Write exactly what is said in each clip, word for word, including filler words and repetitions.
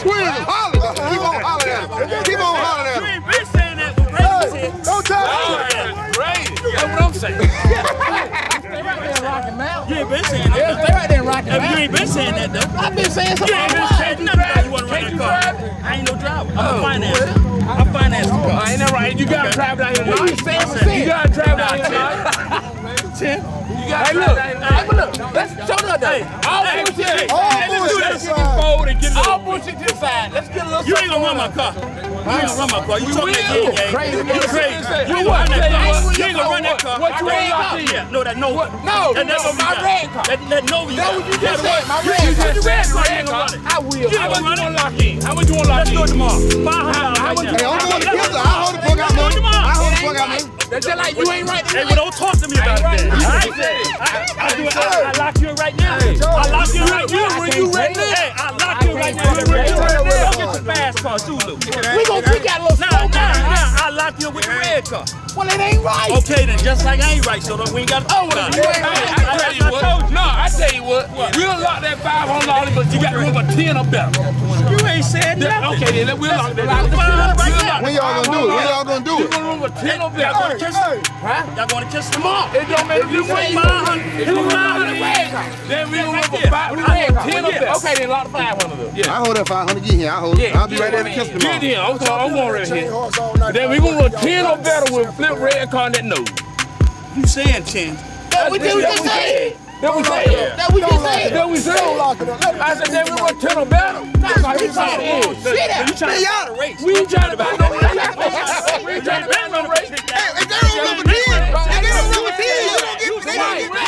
twins is hollering. Keep on hollering at him. Keep on hollering at him. You ain't been saying that, but Brady said. Don't tell me. Great. That's what I'm saying. Stay right there in Rocky Mount. You ain't been saying that. Stay right there in Rocky Mount. You ain't been saying that, though. I've been saying something. You ain't been saying nothing about you want to run that car. I ain't no driver. I'm a finance. I'm finance. I ain't that right. You gotta drive down here tonight. You gotta drive down here tonight. Hey, look. Hey, but look. Let's show them that. All bullshit. All bullshit. All bullshit to the side. Let's get a little. You ain't gonna run my car. You ain't gonna run my car. You talking that will. game, Crazy. You crazy. You ain't what? gonna run that car. What? You ain't gonna run that car. What you ain't car? got? Yeah, no, that no. No, that no, my red car. That that no. That's what you just said. My You red car. just said car. you ain't gonna run it. I will. You How ain't much gonna you run want it. to lock in? How much you want to lock Let's in? do it tomorrow. Five hundred dollars. Hey, I'm going to kill her. I hold the fuck out, man. I hold the fuck out, man. That's just like you ain't right. Hey, well, don't talk to me about that. I I do it. I lock you right now. I lock you right now. When you right now. Hey, I lock you right now. Don't get your fast car, Zulu. We gonna pick out a little Nah, smoke. nah, nah. I lock you with the red car. Well, it ain't right. Okay, then just like I ain't right, so we ain't got to talk about it. You ain't right. I tell you what. No, I tell you what. We'll lock that five hundred dollars, but you got to move a ten or better. You ain't said nothing. Okay, then we'll lock that. When y'all gonna do it? When y'all gonna do You it? gonna move a ten or Y'all better? going to kiss him? Huh? Y'all going to kiss him off? It don't make you wait. If you five hundred Then we gonna move a five, ten or better. Okay, then lock the five hundred up. Yeah. I hold that five hundred. Get here. I hold it. I'll be right there to kiss them Get all. here. I'm sorry. I'm going right here. Then we gonna run ten or better with flip red car that nose. You saying change? That we just said. That we said. That we just said. That we said. I said then we run ten or better. That's how you trying to end. You trying to race? We ain't trying to buy no race. We ain't trying to buy no race. Hey, if they don't rubber ten, if they don't rubber ten, you don't get they don't get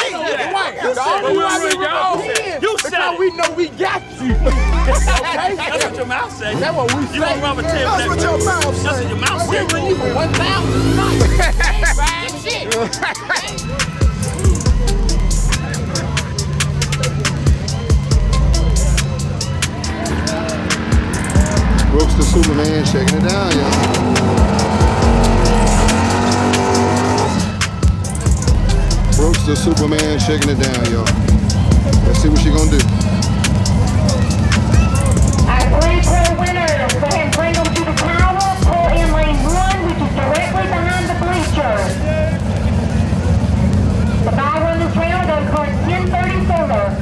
paid. You said we know we got you. Okay? That's what your mouth said. That's what we say. You want rubber tape? That's what your mouth That's what your mouth We said. bring you for one thousand tonight. Shit. Brooks the Superman shaking it down, y'all. Brooks the Superman shaking it down, y'all. Let's see what she gonna do. Our three pro winners, go ahead and bring them to the tower. Pull in lane one, which is directly behind the bleachers. The ball run this round goes card ten thirty-four.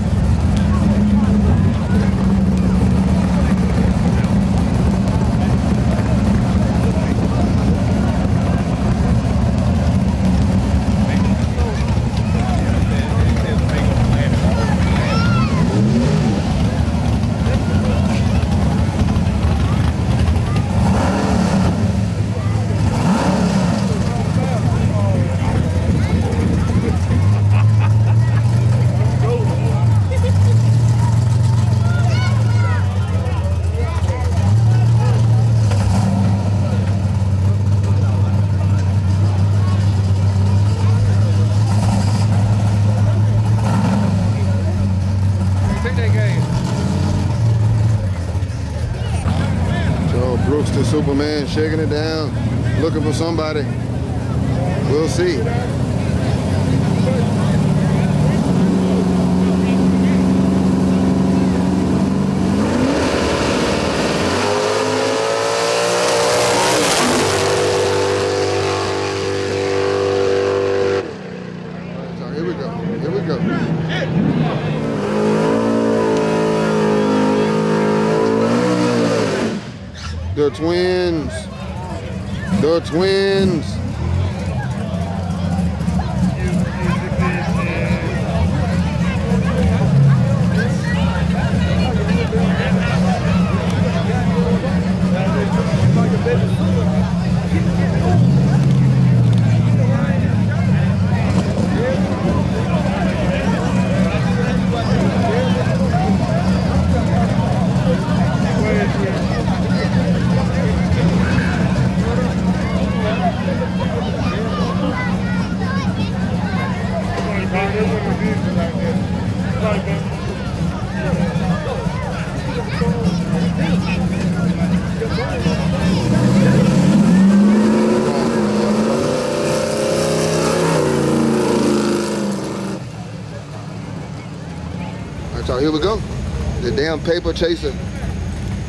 Brooks the Superman shaking it down, looking for somebody. We'll see. Here we go. Here we go. The twins. The twins. So here we go. The damn paper chaser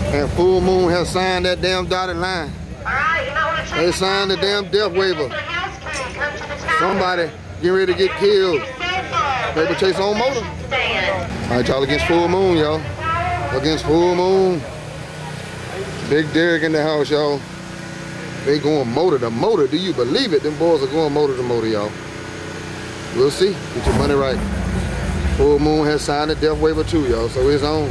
And Full Moon has signed that damn dotted line. All right, you might want to check They signed the damn death waiver. the house crew come to the tower. Somebody getting ready to get killed. Paper chase on motor. Stand. All right, y'all, against Full Moon, y'all. Against Full Moon. Big Derek in the house, y'all. They going motor to motor. Do you believe it? Them boys are going motor to motor, y'all. We'll see. Get your money right. Full Moon has signed the death waiver too, y'all, so it's on.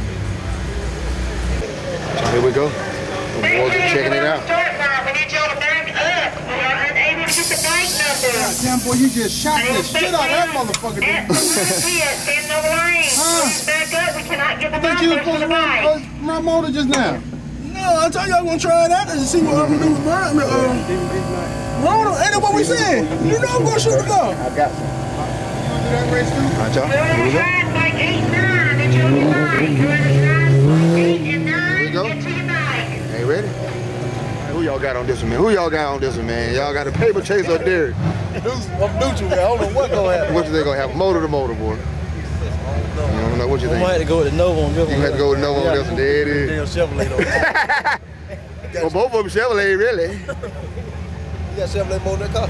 So here we go. The boys are checking it out. We need y'all to back up. We are unable to get the bike number. Damn boy, you just shot the shit out of that motherfucker. At the stand over the lane. Huh? Back up. We cannot get the I thought you was number supposed to to the bike. run my motor just now. No, I told you I was gonna try it out and see what I'm gonna do with mine. Uh, Ronald, ain't that what we said? You know I'm gonna shoot the gun. I got some. All right, y'all. Here we go. Bike eight, nine. Get you on your bike. Whoever's eight and nine, go. get to your bike. Hey, ready? Who y'all got on this one, man? Who y'all got on this one, man? Y'all got a paper chase or Derek? I'm neutral, man. I don't know what's gonna happen. What you think gonna happen? Motor to motor, boy. You don't know what you I think? might have to go with the Nova on this one. You have to go with Nova on this one. There it is. Damn Chevrolet though. Well, both of them Chevrolet, really. You got Chevrolet more than that car?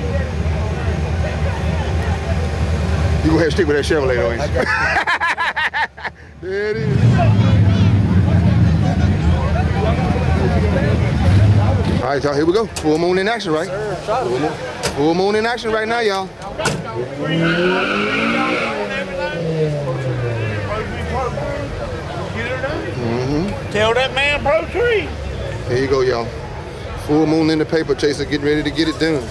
You go ahead and stick with that Chevrolet, though, ain't I you? got There it is. All right, y'all, here we go. Full Moon in action, right? Full moon, full moon in action right now, y'all. Mm-hmm. Tell that man pro tree. There you go, y'all. Full Moon in the paper chaser, getting ready to get it done.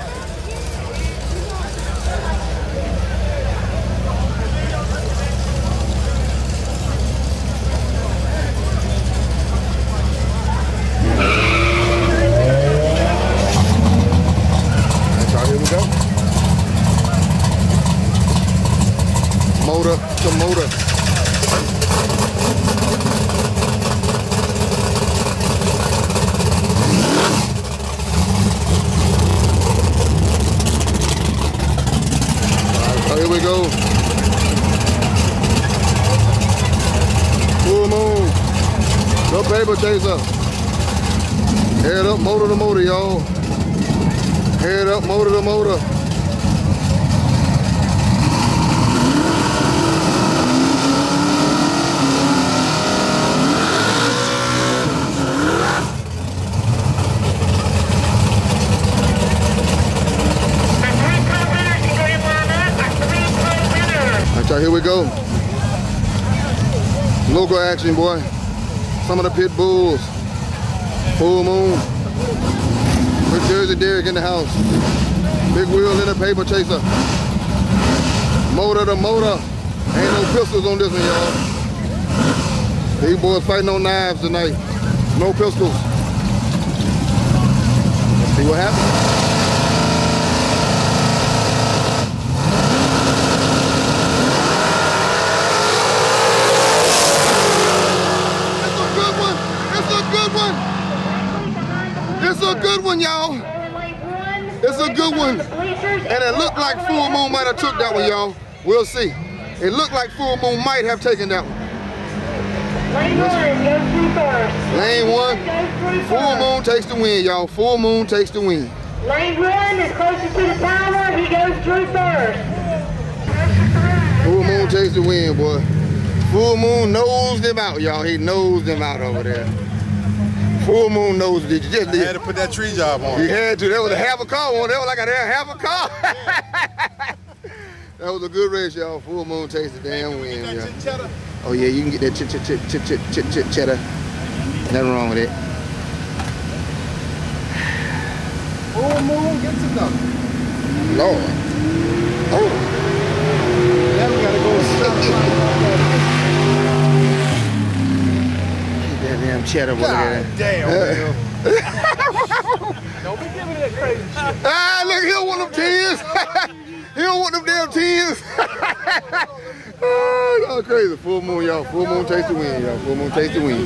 Motor to motor. Alright, so here we go. Full Moon. No paper chaser. Head up, motor to motor, y'all. Head up, motor to motor. So here we go. Local action, boy. Some of the pit bulls. Full Moon. With Jersey Derek in the house. Big wheel in the paper chaser. Motor to motor. Ain't no pistols on this one, y'all. These boys fighting on knives tonight. No pistols. Let's see what happens. It's a good one, y'all. It's a good one. And it looked like Full Moon might have took that one, y'all. We'll see. It looked like Full Moon might have taken that one. Lane one goes through first. Lane one. Full Moon takes the win, y'all. Full Moon takes the win. Lane one is closest to the tower. He goes through first. Full Moon takes the win, boy. Full Moon nosed him out, y'all. He nosed him out over there. Full Moon knows did you just I did. had to put that tree job on. You had to. That was a half a car one. That was like a half a car. That was a good race, y'all. Full Moon takes the damn win, y'all. Oh yeah, you can get that chit chit chit chit chit chit chit cheddar. Nothing wrong with it. Full Moon gets it done. Lord. Oh. Now we gotta go stop. That damn cheddar over there. Damn, man. Don't be giving that crazy shit. Ah, look, he don't want them tens. He don't want them damn tens. Oh, y'all crazy. Full Moon, y'all. Full Moon takes the win, y'all. Full Moon takes the win.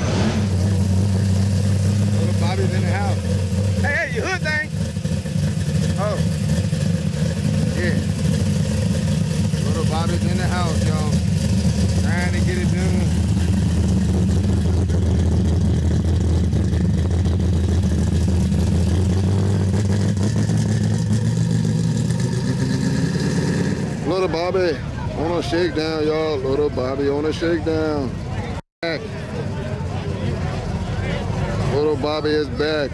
Little Bobby's in the house. Hey, hey, you hood thing. the house, y'all. Trying to get it done. Little Bobby on a shakedown, y'all. Little Bobby on a shakedown. Back. Little Bobby is back.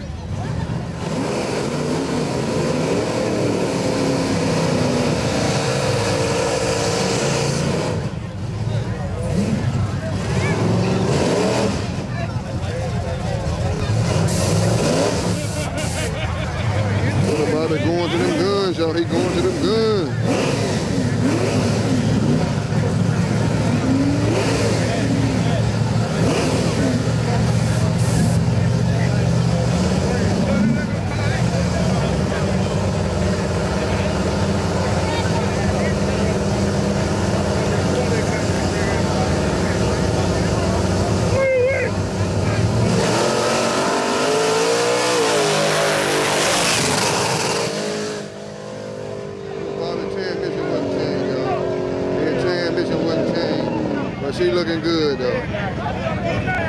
Little Bobby going to them guns, y'all. He going to them guns. She looking good though.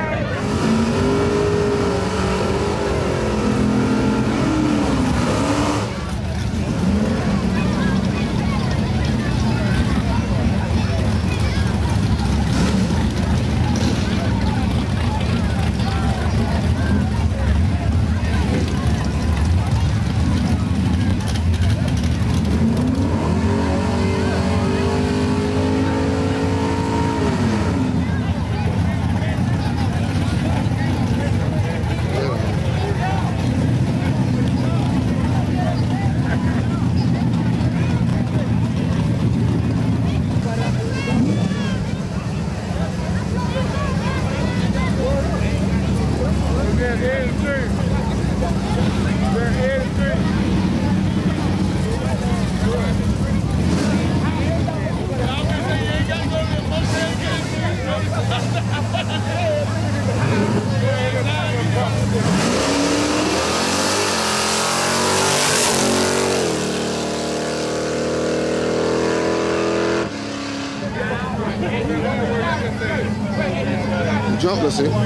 Jump, let's see.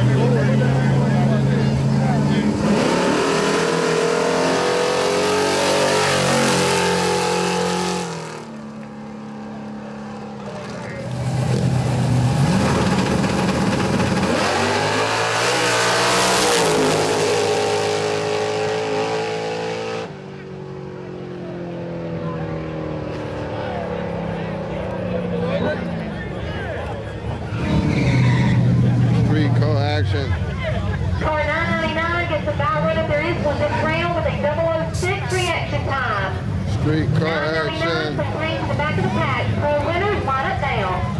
Car nine ninety-nine gets a buy run if there is one this round with a double oh six reaction time. Street car nine ninety-nine action. from green to the back of the pack. Pro winners, line up now.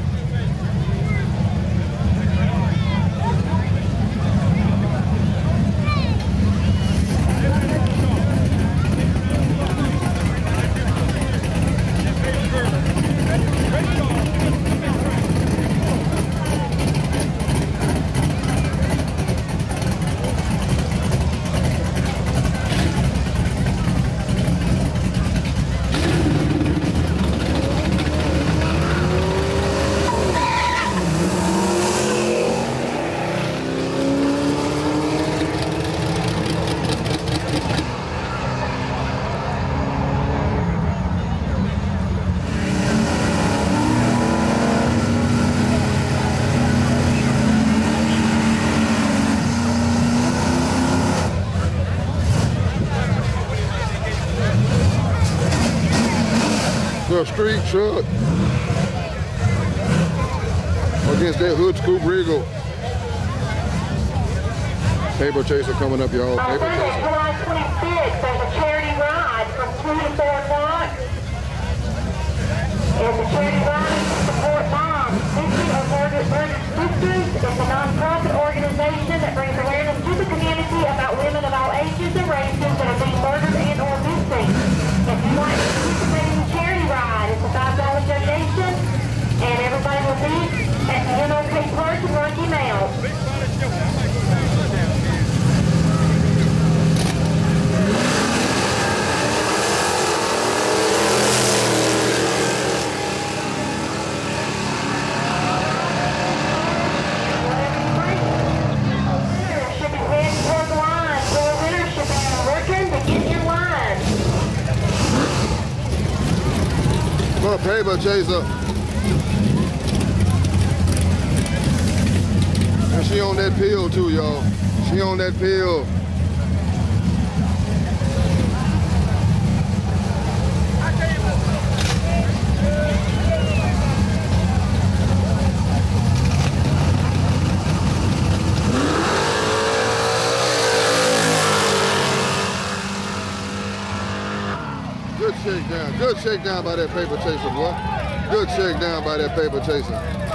The street truck against that hood scoop Regal. Paper chaser coming up, y'all. On Paper Sunday, chaser. July twenty-sixth, there's a charity ride from two to four o'clock. And the charity ride is to support moms, missing or murdered, murdered sisters. It's a non-profit organization that brings awareness to the community about women of all ages and races that are being murdered and or missing. If you want to participate in the charity ride, it's a five dollar donation, and everybody will meet at the M L K Park in Rocky Mount. Oh, paper chaser. And she on that pill too, y'all. She on that pill. Good shakedown. Good shakedown by that paper chaser, boy. Good shakedown by that paper chaser.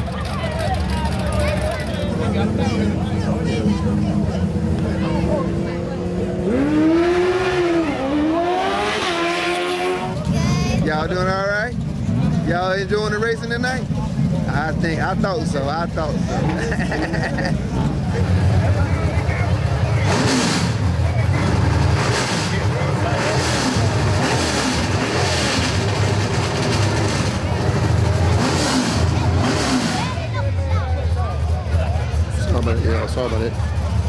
Y'all doing all right? Y'all enjoying the racing tonight? I think, I thought so, I thought so. Yeah, I saw about it.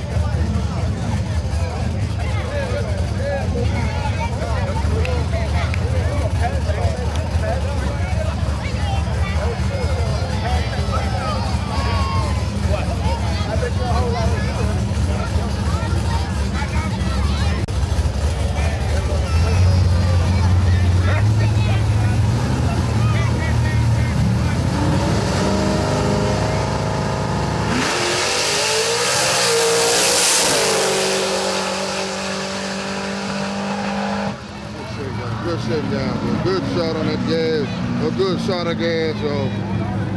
Good shakedown, bro. Good shot on that gas. A good shot of gas, y'all.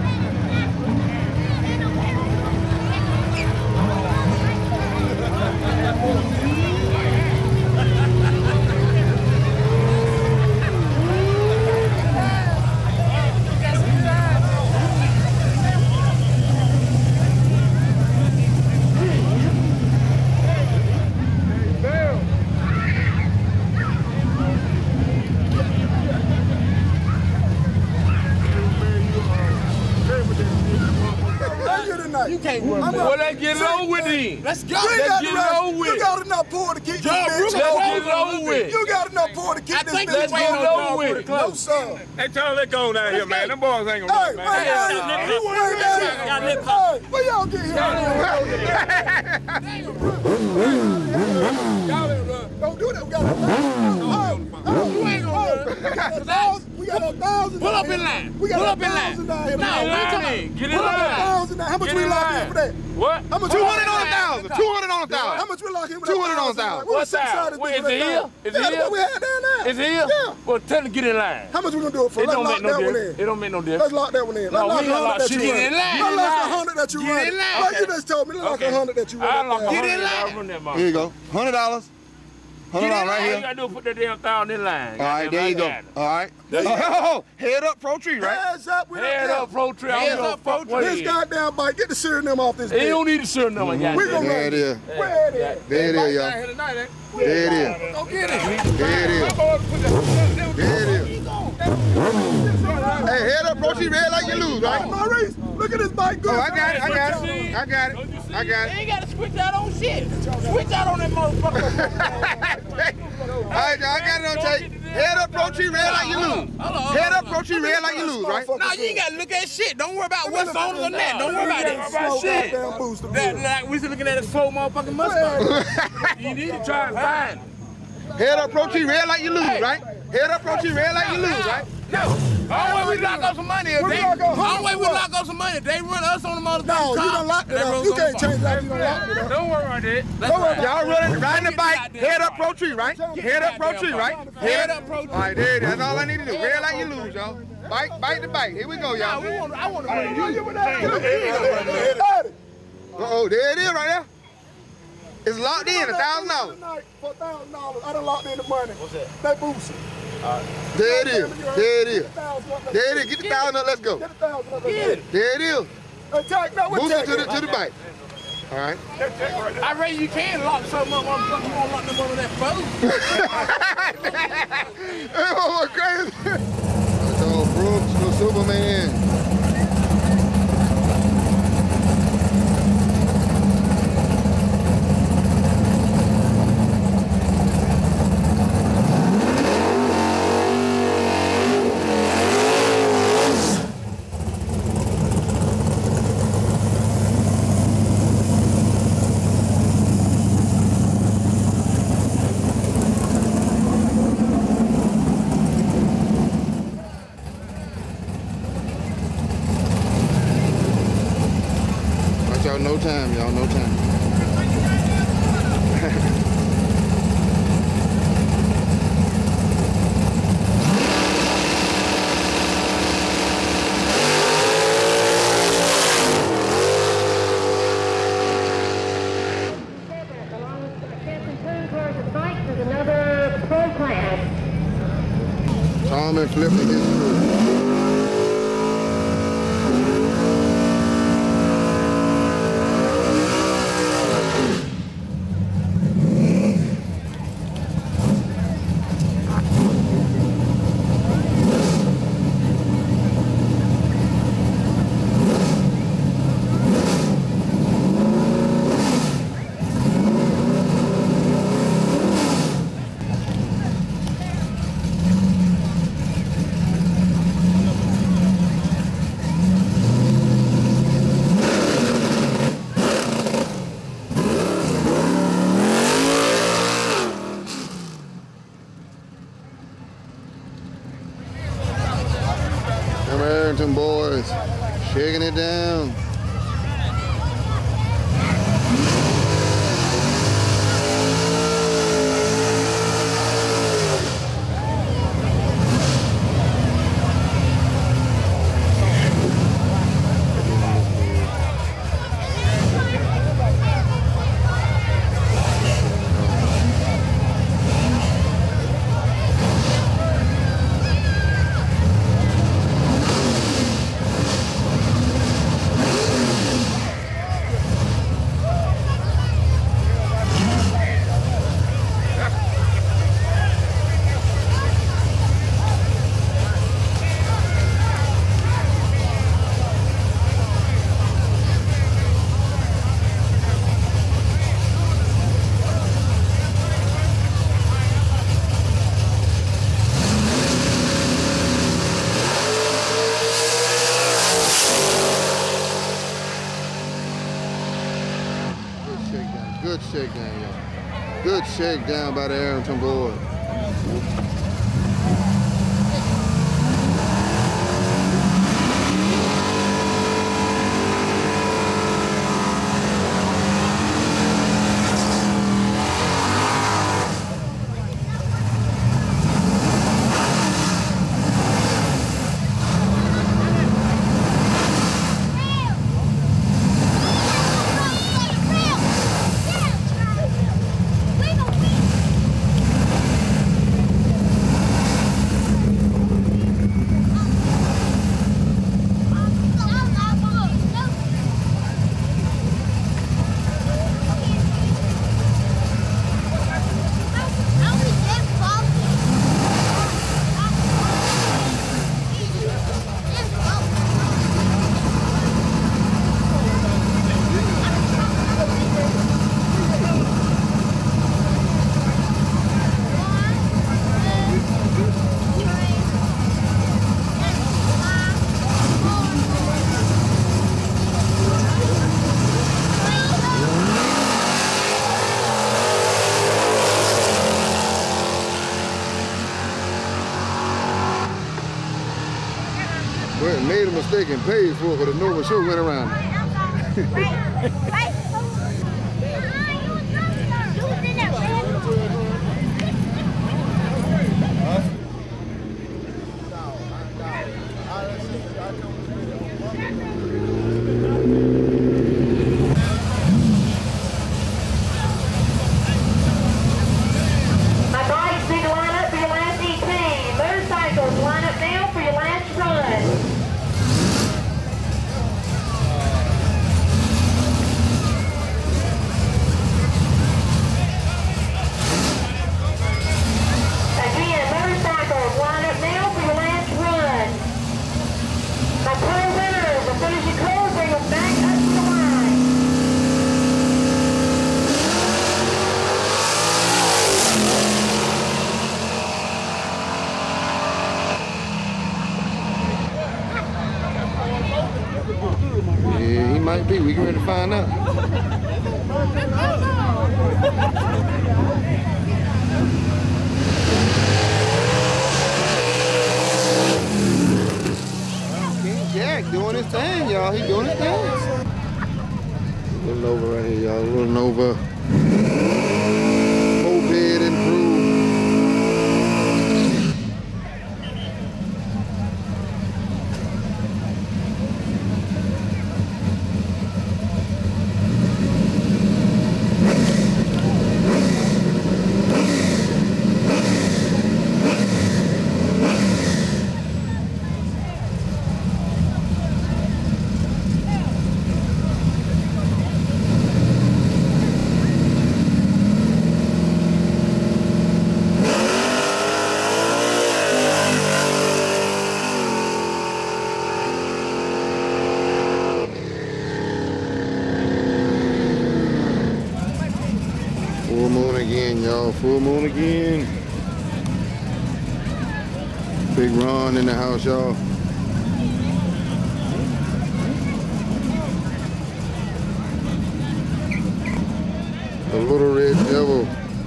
You can't work. Well, let's get it over with then. Let's go. You Let's get it over with. You got enough pour to keep this John bitch. Brooks, let's get it over with. You got enough pour to keep I this think bitch. let's get it over with. No, sir. Hey, Charlie, let's go down here, man. Them boys ain't gonna Hey, run, man, man. hey, you ain't got it. Hey, where y'all get here? Don't do that. We got a thousand. You ain't gonna run. We got a thousand. Pull up in line. We got Pull a up in thousand line. down here. No, we come Get in Pull up a line. thousand down. How much Get we in lock in line. for that? What? How much? two hundred on a thousand. two hundred on a thousand. How much we lock in for that? two hundred on a thousand. We What's six that? sided Wait, thing is for it that here? thousand. Is it Yeah, that's here? what we had down there. Is it here? Yeah. Well, tell them to get in line. How much we gonna do it for? It Let's don't lock make no that one difference. in. It don't make no Let's difference. lock that one in. Let's No, lock we a ain't hundred lock that shit you in. run. Get in line. Let's lock a hundred that you Get run. in line. Like you Okay. just told me, let's lock a Okay. hundred that you I run. lock a Get hundred. in line. I'll run that Here you motherfucker. go. Hundred dollars. Hundred dollars right All you here. gotta do is put that damn thousand in line. All right, there you go. All right. Oh, head up, pro tree, right? Heads up. We Head don't up, pro tree. I Head don't up, give a pro fuck tree. what This it is. goddamn bike, get the serial number off this They bitch. don't need a certain number, We goddamn. gonna There it is. Where it is? There it is, y'all. here tonight, eh? There it is. Go get it. There it is. There it is. Hey, head up, pro tree, red like you lose, right? Maurice, look at this bike. Good. Oh, I got it. I got it. I got it. I got You it. ain't gotta switch out on shit. Switch out on that motherfucker. All right, y'all. I got it on tape. Head up, pro tree, red like you lose. Head up, pro tree, red like you lose, right? No, you ain't gotta look at shit. Don't worry about what's on the net. Don't worry about Slow that. Shit. goddamn booster. That, like we was looking at this four motherfucking Mustang. You need to try and find. Head up, pro tree, red like you lose, right? Head up, pro tree, red like you lose, right? No. Only way we lock up some money if We they. lock up how Only way we much? lock up some money if they run us on the motherfucking No, you top, done locked it they up. run You us can't on change that. You done locked it up. Don't worry about that. Don't worry. Y'all running, riding the bike. Head up, pro tree, right? Head up, pro tree, right? Head up, pro tree. All right, there it is. That's all I need to do. Red like you lose, y'all. Bite, bite the bite. Here we go, y'all. We want, I want to bring you. Uh-oh, there it is right there. It's locked in, a thousand dollars. For a thousand dollars, I done locked in the money. What's that? That booster. There it is. There it is. There it is. Get the thousand up. Let's go. Get the thousand up. Get it. There it is. Attack, no, Boost it to the to the bike. All right. I reckon you can lock something up, motherfucker. You won't lock them under that phone. Oh, crazy. That's all Brooks, no Superman. time, y'all, no time. Tom and Flip and his crew. Them boys shaking it down. Good shakedown, y'all. Good shakedown by the Arrington boys. Well, made a mistake and paid for it, but the Nova sure went around it. My bike's been line up for your last eighteen. Motorcycles, line up now for your last run. Again, motorcycles, line up now for your last run. My pro winners, as soon as you close, bring them back up to the line. Yeah, he might be. We get ready to find out. King Jack doing his thing, y'all. He doing his thing. Nova right here, y'all. Little Nova. Moped improved. Full moon again, y'all. Full moon again. Big Ron in the house, y'all. The little red devil.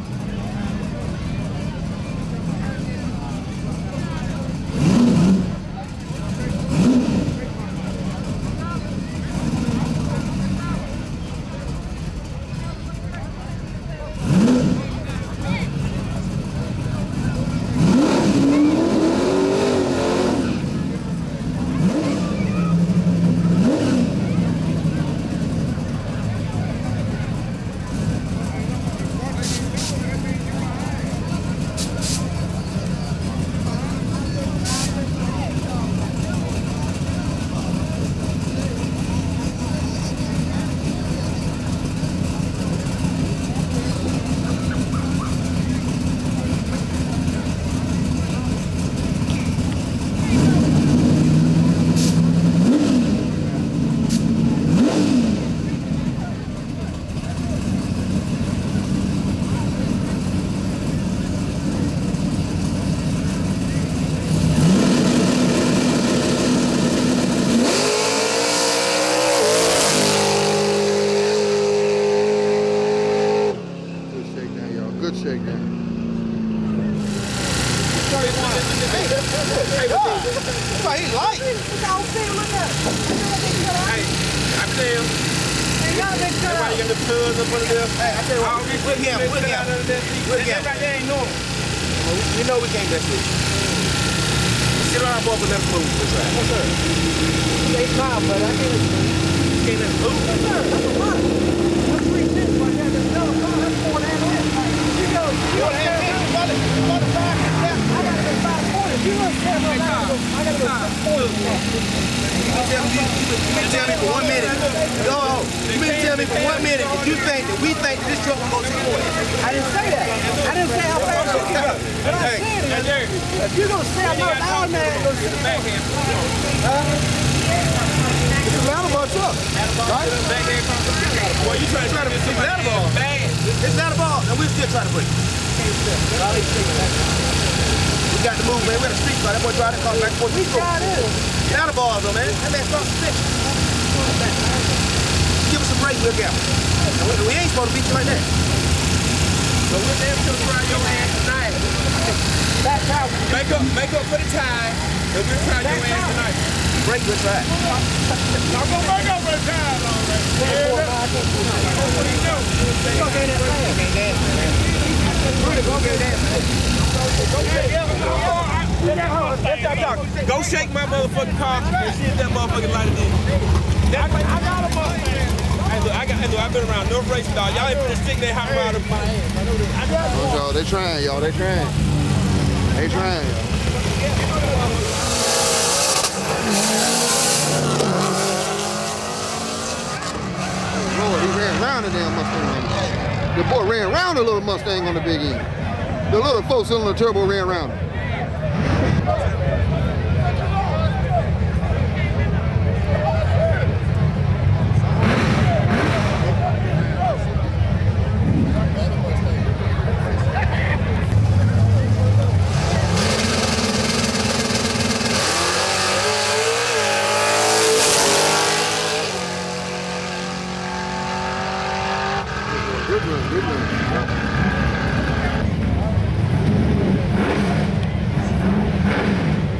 Good shakedown. Hey, why he light? Hey, I tell you. That's why you got the tubs up under there. Hey, I tell you what, look him, look him. Look him. That ain't normal. You know we can't mess with you. Sit around, boy, but let's move. That's right. Yes, sir. They smile, but I can't let you move. You can't let us move. Yes, sir. That's a lot. That's three cents right there. That's another car. That's four and a half cents. You go, you go there. I got to go five forty. You look there, I got to go five forty. You tell me, you tell me for one minute. Yo, you mean tell me for one minute if you think that we think that this truck will go six forty. I didn't say that. I didn't say how fast you can go. But I'm saying is, if you're going to say I'm not out there, go to the back end. It's a ladder ball truck, right? Well, you try to try to it's a ladder ball. It's ladder ball, and we still try to break. We got to move, man. We're in the street, so that boy drive that car back and forth. We tried it. Ladder balls, though, man. That man starts to stick. Give us a break, we'll get him. We ain't supposed to beat you like that. So we're there to try your ass tonight. That's how we make up, make up for the time, and we'll try your ass tonight. Break, we'll try. I'm gonna make up for the time, already. Yeah. What do you do? Go get that man. Go get that man. Go shake my motherfucking car and see if that motherfucking light it in. I got a motherfucker. Hey, look, I got, hey, look, I've been around no race dog. Y'all ain't put a stick they hot rod up my head. Y'all, they trying, y'all. They trying. They trying, y'all. Lord, he ran around the damn Mustang. The boy ran around the little Mustang on the big end. The little four-cylinder turbo ran around him. Good one, good one.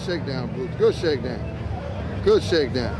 shakedown, Brooks. Good shakedown. Good shakedown.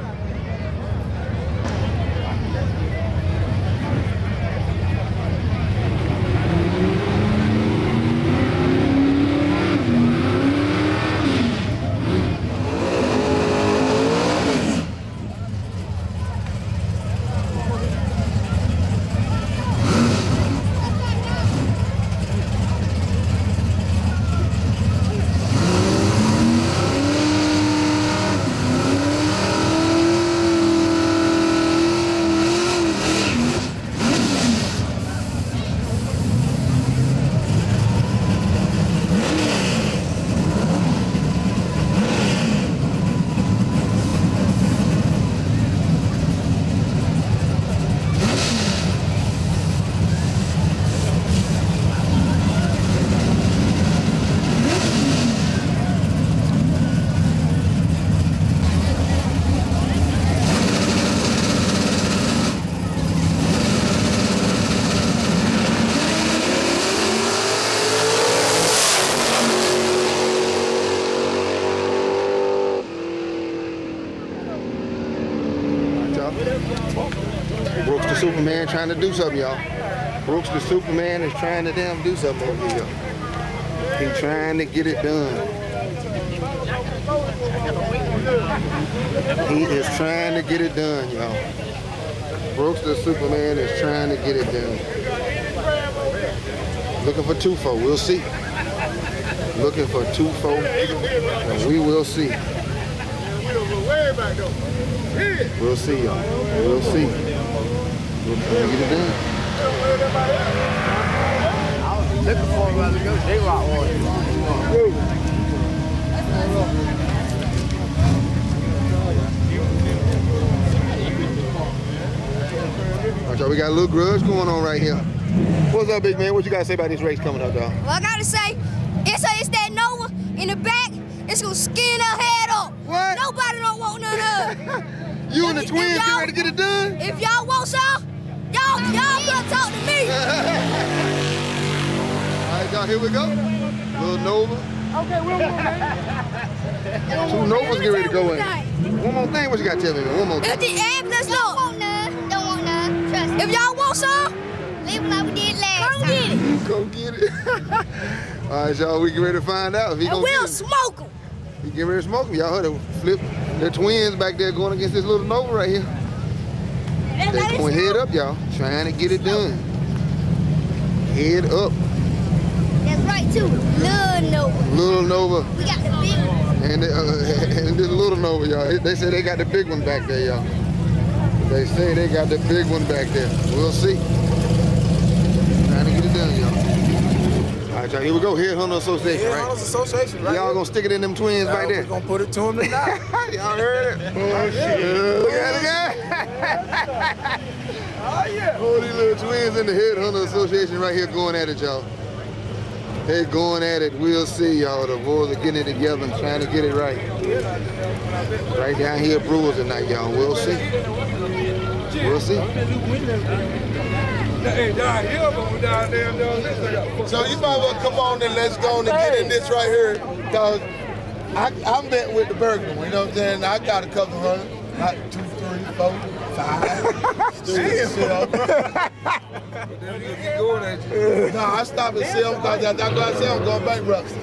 Brooks the Superman trying to do something, y'all. Brooks the Superman is trying to damn do something over here. He's trying to get it done. He is trying to get it done, y'all. Brooks the Superman is trying to get it done. Looking for two four, we'll see. Looking for two four, and we will see. We'll see, y'all. We'll see. We'll try to get it done. I was looking for him to go J-Rock on it. All right, y'all, we got a little grudge going on right here. What's up, big man? What you got to say about this race coming up, dog? Well, I got to say, it's, a, it's that Nova in the back. It's going to skin her head up. What? Nobody don't want none of her. You and the twins get ready to get it done? If y'all want some, y'all y'all come talk to me. All right, y'all, here we go. Little Nova. Okay, we'll move, man. Two Novas get ready to go in. One more thing, what you got to tell me, man? One more thing. If the ambulance look. Don't want none. Don't want none. Trust me. If y'all want some, leave them like we did last Come time. Get it. Come get it. All right, y'all, we get ready to find out if he and gonna we'll get smoke them. He get ready to smoke them. Y'all heard it flip. They're twins back there going against this little Nova right here. They're going head up, y'all. Trying to get it done. Head up. That's right, too. Little Nova. Little Nova. We got the big one. And, uh, and this little Nova, y'all. They say they got the big one back there, y'all. They say they got the big one back there. We'll see. Trying to get it done, y'all. All right, y'all, here we go. Headhunter Association, right? Headhunters Association, right? Y'all gonna stick it in them twins Y'all right there? We're gonna put it to them tonight. Y'all heard it? Oh, shit. Look at it, look at it. Oh, yeah. Oh, these little twins in the Headhunter Association right here going at it, y'all. They're going at it. We'll see, y'all. The boys are getting it together and trying to get it right. Right down here at Brewers tonight, y'all. We'll see. We'll see. So you might well come on and let's go on and get in this right here. Cause I, I'm betting with the burger, you know what I'm saying? I got a couple hundred, like two, three, four, five, six, seven. No, I stopped at seven because after I go at seven, I'm going bankrupt.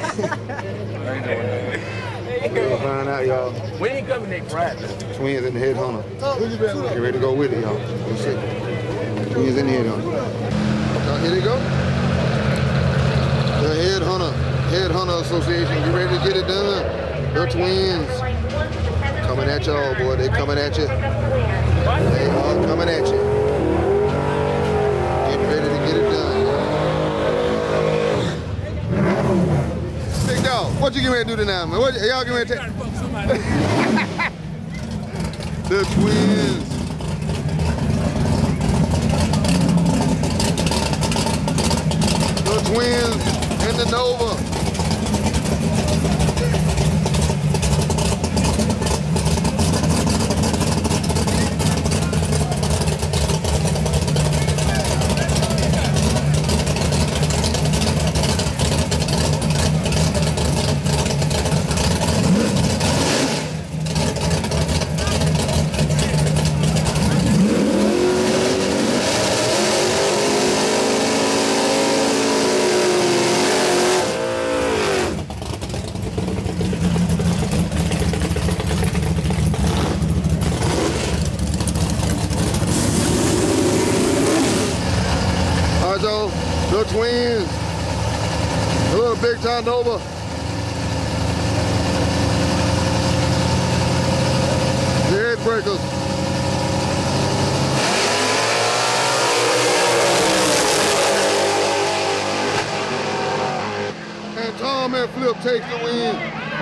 We'll find out, y'all. We ain't coming next Friday. Twins in the Headhunter. Get ready to go with it, y'all. We'll see. Twins in the Headhunter. So here they go. The Headhunter, Headhunter Association. Get ready to get it done. The twins. Coming at y'all, boy. They coming at you. They are coming at you. Get ready to get it done, y'all. Big dog, what you getting ready to do tonight, man? What y'all getting ready to take? The twins. The twins and the Nova. brake turned over. Dead breakers. And Tom and Flip takes the win.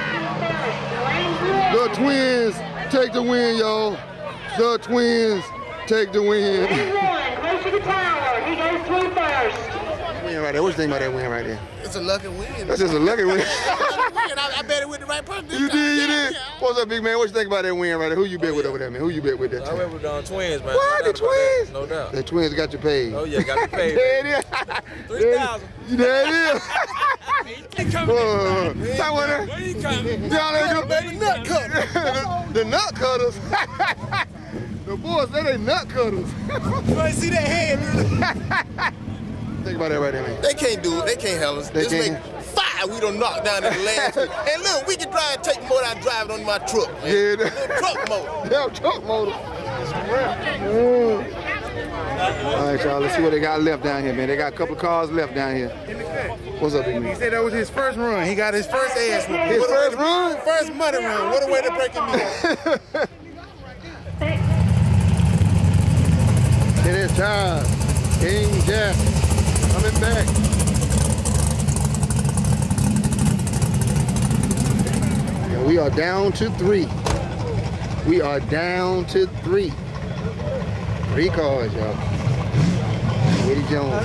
The twins take the win, y'all. The twins take the win. Close to the tower. He goes through first. Win right there. What you think about that win right there? It's a lucky win. That's just a lucky win. I, I bet it with the right person. You did, you did. What's up, big man? What you think about that win right there? Who you bet with over there, man? Who you bet with that I time? went with the twins, man. What? No The doubt about that. twins? No doubt. The twins got you paid. Oh, yeah, got me paid. There it is. three thousand. There it is. Whoa. That one there. Where you coming? Y'all ain't baby nut cutters. The nut cutters. The boys, they ain't nut cutters. You want to see that head? Think about that right there, man. They can't do it. They can't help us. They Just can't. make five we done knocked down in the last week. And look, we can drive, take more than I drive on my truck. Man. Yeah. Little truck motor. Yeah, truck motor. Mm. All right, y'all, let's see what they got left down here, man. They got a couple of cars left down here. What's up, big He man? said that was his first run. He got his first ass whooping. His What a- first run? First money run. What a way to break him in. It is time. King Jack coming back. And we are down to three. We are down to three. Three cars, y'all. Eddie Jones,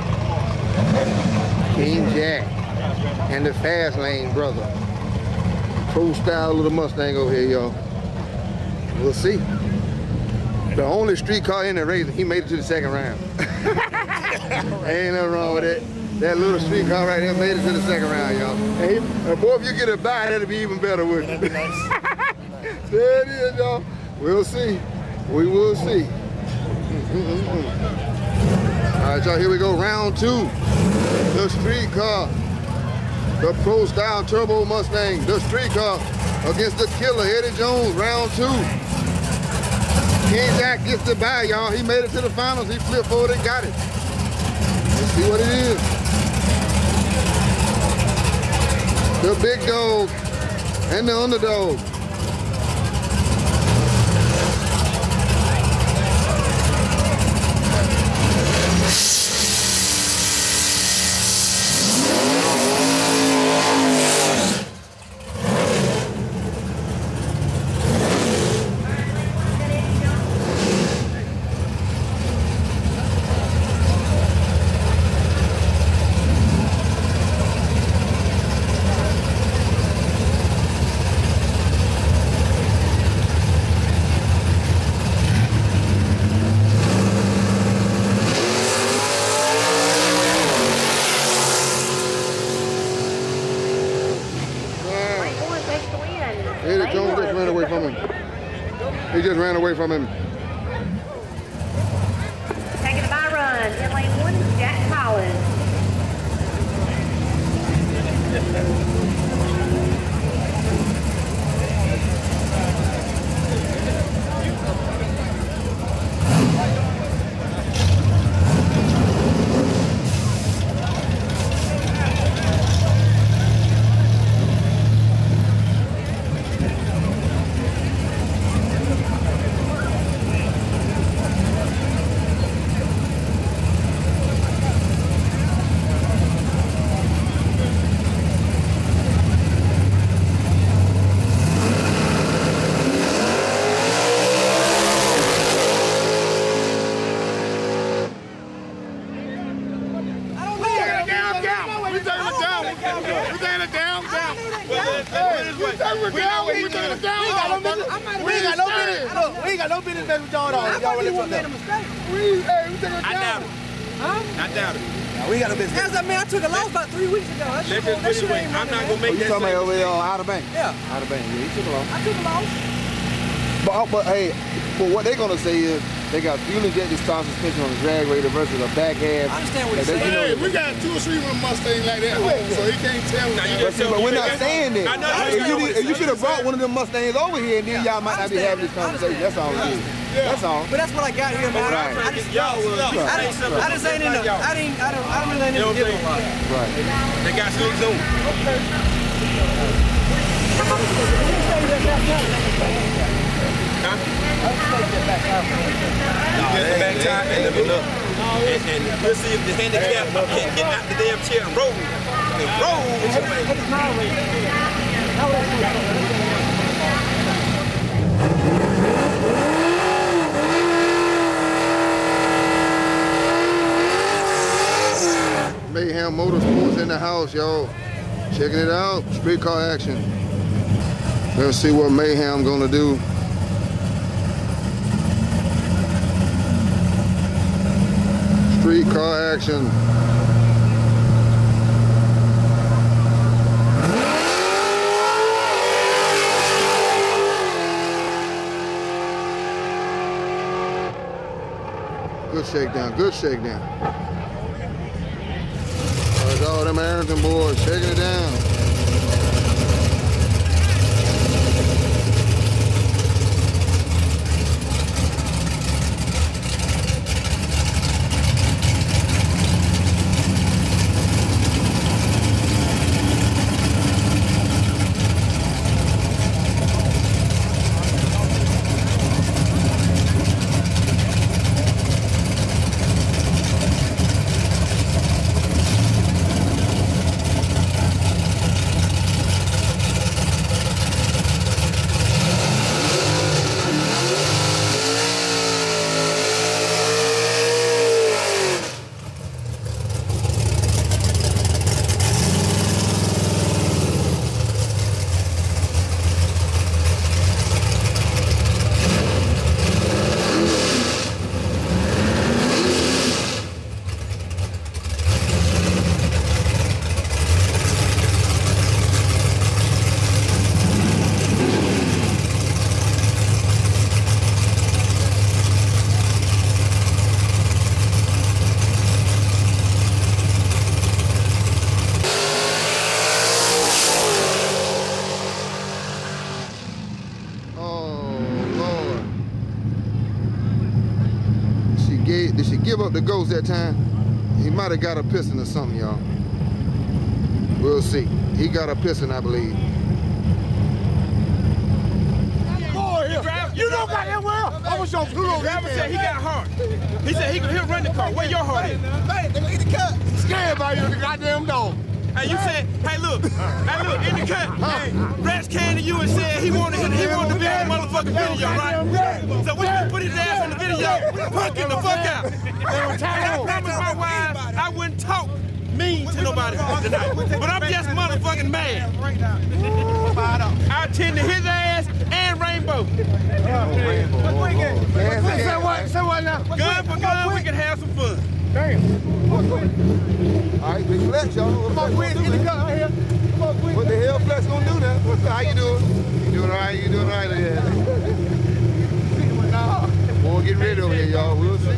King Jack, and the Fast Lane brother. Pro style little Mustang over here, y'all. We'll see. The only street car in the race, he made it to the second round. Ain't nothing wrong with it. That little street car right there made it to the second round, y'all. Hey, uh, boy, if you get a bye, that'll be even better, wouldn't it? There it is, y'all. We'll see. We will see. Mm-mm-mm. All right, y'all, here we go. Round two. The street car. The Pro Style Turbo Mustang. The street car against the killer, Eddie Jones. Round two. King Jack gets the bye, y'all. He made it to the finals. He flipped forward and got it. Let's see what it is. The big dog and the underdog. Eddie Jones just ran away from him. He just ran away from him. Taking a bye run. In lane one, Jack Collins. We ain't got no business messing with y'all at all. Y'all really made a mistake. We, hey, we taking it down. I doubt it. Huh? I doubt it. No, we got no business. As I mean, I took a loss about three weeks ago. That shit, that shit ain't I'm not gonna Oh, make you that. talking about over there on Outer Bank? Yeah. Outer Bank, yeah, he took a loss. I took a loss. But, but hey, but what they're gonna say is they got fuel injected style suspension on the drag radiator versus a back half. I understand what you're saying. You know, Hey, we got two or three run Mustangs like that at home, so he can't tell me. But, see, but we're not saying that. I know, I if you, understand if you should have brought one of them Mustangs over here, and then y'all might not be having this conversation. That's all it is. That's all. But that's what I got here, man. Right. I just, y'all, I just, I just ain't in the, I didn't, I don't, I don't really ain't in the deal a lot. Right. They got slicks on. Huh? You get the back tire and let me look. And, and we'll see if the handicap can get out the damn chair and roll. And roll with your way. Mayhem Motorsports in the house, y'all. Checking it out. Street car action. Let's see what Mayhem gonna do. Street car action. Good shakedown, good shakedown. There's all them Arrington boys shaking it down. Did she give up the ghost that time? He might have got a piston or something, y'all. We'll see. He got a piston, I believe. You don't got that well. I was your Pluto. Driver said he got heart. He said he he'll run the car. Where your heart is? Man, they gonna eat the cut. Scared by you, the goddamn dog. Hey, you said, hey, look, hey, look, in the cut, hey, Rex came to you and said he wanted to, he wanted to be on the motherfucking video, right? So when you put his ass on the video, punking the fuck out. And I promised my wife I wouldn't talk mean to nobody tonight. But I'm just motherfucking mad. I attended his ass and Rainbow. Say what? Say what now? Gun for gun, we can have some fun. Damn. All right, big flex, y'all. Come on, Quinn, get the cut out here. Come on, Quinn. What the hell flex gonna do now? What's up? How you doing? You doing all right? You doing all right? Yeah. Boy, getting ready over here, y'all. We'll see. You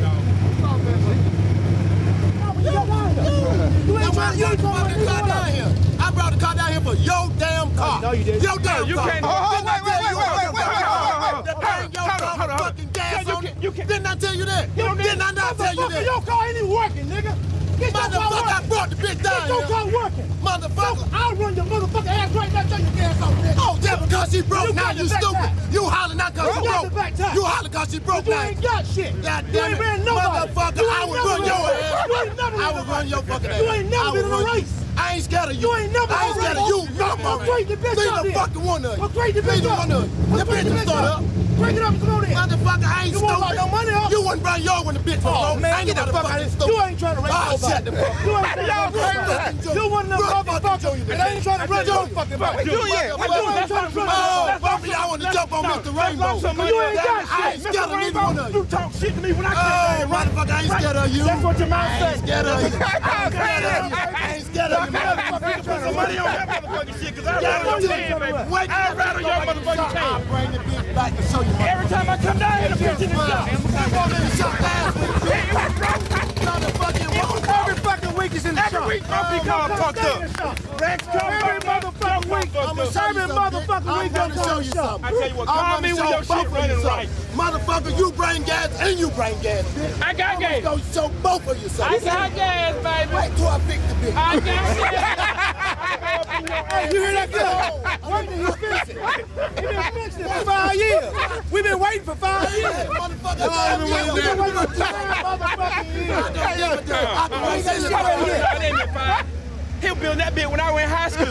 ain't trying to get the fucking car down here. I brought the car down here for your damn car. No, you didn't. Your damn you car. Can't, oh, wait, wait, wait, wait, wait, wait, wait, wait, wait, wait, wait, fucking gas on it. Didn't I tell you that? Didn't I not tell you that? Your car ain't even working, nigga. Get your car Motherfucker, working. I brought the bitch down Get your here. car working. Motherfucker. I'll run your motherfucking ass right now. Turn your gas off, nigga. Oh, just because she broke You now, got the you back stupid. tire. You hollering not because You she got broke. the back tire. You hollering because she broke You now. ain't got shit. God You damn ain't it. ran nobody. Motherfucker, You I ain't would never run been your in a race. ass. You ain't never been I in would a run race. your fucking ass. You ain't never I been would in a run you. race. I ain't scared of you. You ain't never I ain't been in a scared of you. race. No, Well, crank the bitch Neither up the then. fucking one of you. Well, crank the bitch Neither up. one of you. Well, The crank bitch the will bitch start up. up. Crank it up and come on in. Motherfucker, I ain't You won't stupid. write no money off. You wouldn't bring yours when the bitch was Oh, broke. man, I ain't get the got fuck fucking out of stupid. You ain't trying to race Oh, nobody. shut the fuck up. You ain't trying to race nobody. You one of them motherfuckers. And I ain't trying to run your fucking bike. You yeah. I ain't trying to run Oh, both of y'all want to jump on Mister Rainbow. You ain't got shit. I ain't scared of neither one of you. You talk shit to me when I Oh, can't motherfucker, I ain't scared of you. That's what your mouth I says. ain't scared of you. I ain't scared of you. I ain't scared of you. Put some money on that motherfucking shit, cause I'd Yeah, rather you your chain, baby. Wait, I'd rather your motherfucking chain. I'll bring the bitch like to show you. Every time I come down here, the bitch in the shop. You walked in the shop last week. Hey, it was broke. Every fucking week is in the shop. Every week, Bumpy come fucked up. Rex come every motherfucking week. I'ma show you Every something. motherfucking I'm week, gonna show you something. I tell you what, I'm call gonna me when show your both shit of running you right. something. Motherfucker, you bring gas and you bring gas, bitch. I got gas. I'm gonna show both of you something. I got gas, baby. Wait till I fix the bitch. I got gas. Hey, you hear that gun? Wait till he fix it. He been fixing it for five years. We've been waiting for five years. Motherfucker, we've been waiting for five motherfucking years. I don't give a damn. I can raise that shit right here. He was building that bit when I went in high school.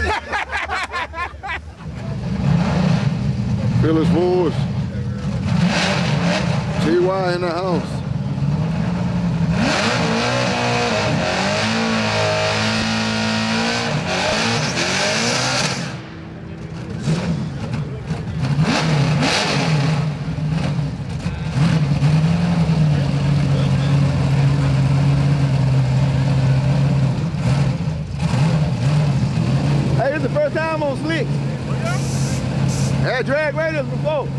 Phyllis Wars. T Y in the house. Hey, this is the first time on slicks. Had drag radios before.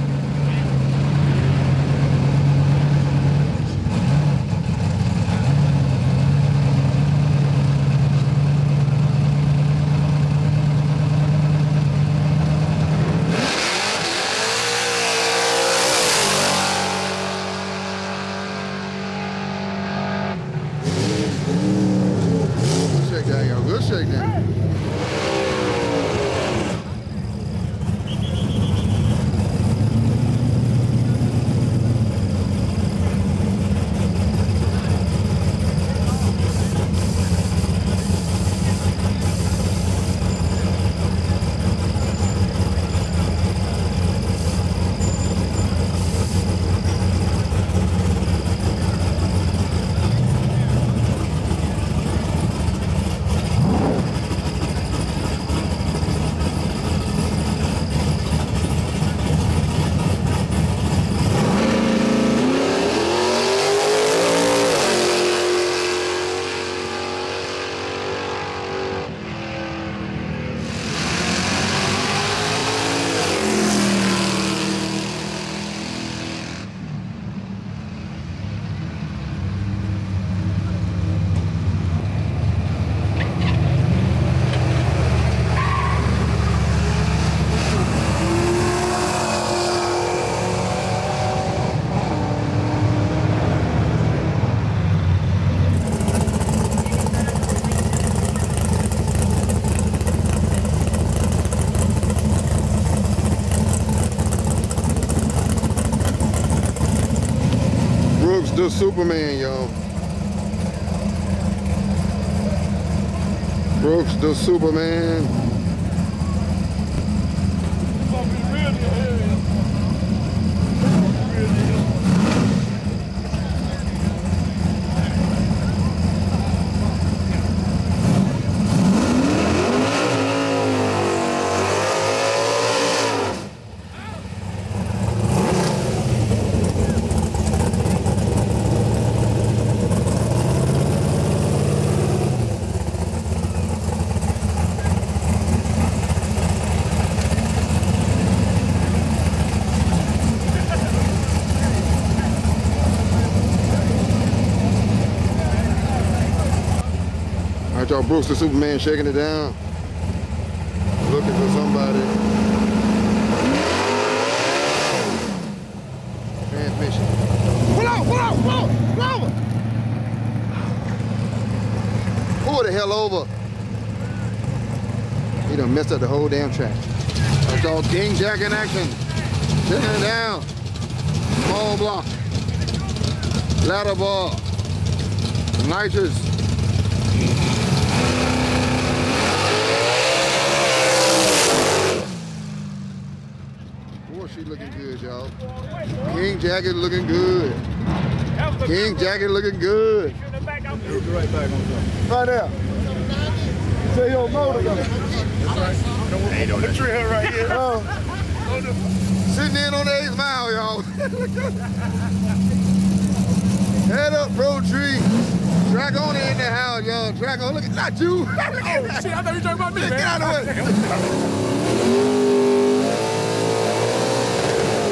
Good shakedown, y'all. Good shakedown. Brooks the Superman, y'all. Brooks the Superman. All right, y'all, Brooks the Superman shaking it down. Looking for somebody. Transmission. Pull out, pull out, pull out, pull over. Pull the hell over. He done messed up the whole damn track. All right, y'all, King Jack in action. Shaking it down. Small block. Ladder bar. Nitrous. Boy, she looking good, y'all. King Jacket looking good. King Jacket looking good. Right back on top. Right there. Say your motor though. Ain't on the trail right here. Oh. Sitting in on the eighth mile, y'all. Head up, Pro Tree. Track on in the house, y'all. Track on. Look at not you. Oh shit, I thought you were talking about me, man. Get out of the way.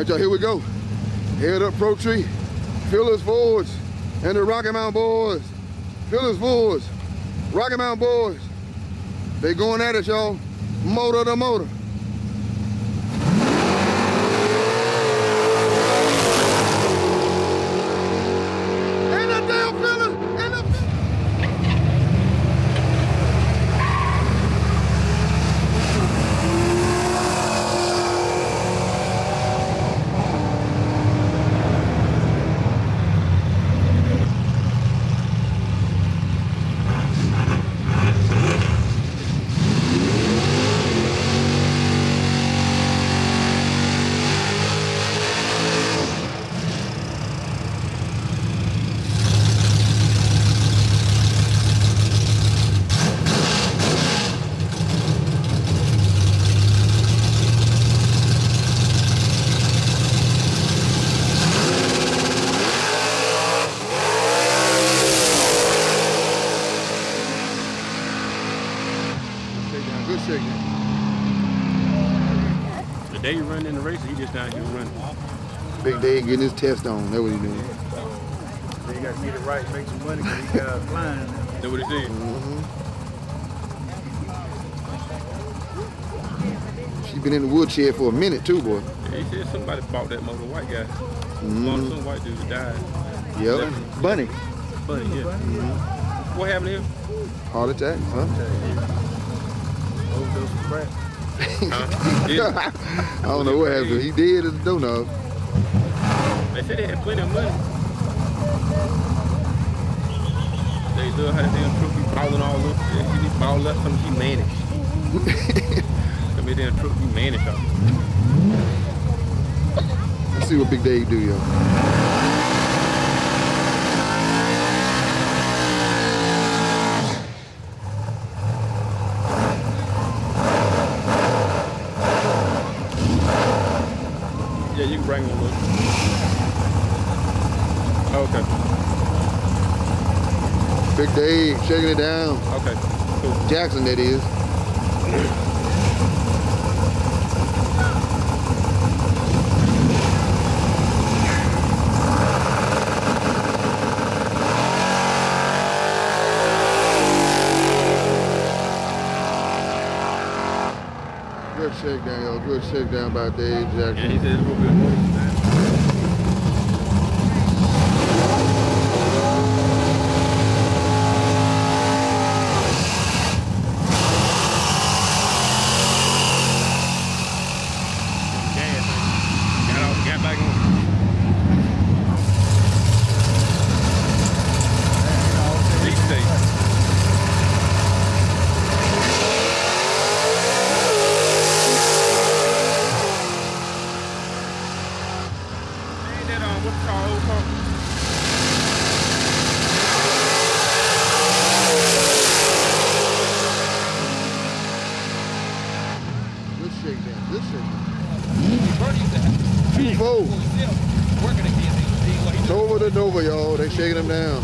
right, y'all, here we go. Head up Pro Tree, Phyllis Forge, and the Rocky Mountain boys. Phyllis Forge, Rocky Mountain boys. They going at it, y'all. Motor to motor. Ain't that damn Phyllis? Ain't that The day you run in the race, he just down here running. Big Dave getting his test on. That's what he doing. Then you got to get it right, make some money because he got flying. That's what he said. Mm-hmm. She been in the woodshed for a minute too, boy. Yeah, he said somebody bought that motor, white guy. Mm-hmm. Some white dude died. Yep. Bunny. Bunny, yeah. Mm-hmm. What happened to him? Heart attack, huh? Overdose of crack. Huh? I don't know what happened. He did or don't know. They said they had plenty of money. They love how the damn truck be balling all up. She be balled up, something she managed. Some of the damn truck be managed up. Let's see what Big Dave do, yo. Yeah, you can bring one look. Okay. Big Dave shaking it down. Okay, cool. Jackson, that is. Good shakedown, yo. Good shakedown by Dave Jackson. Yeah, he said it's a little bit more. Nova to Nova, y'all. They shaking him down.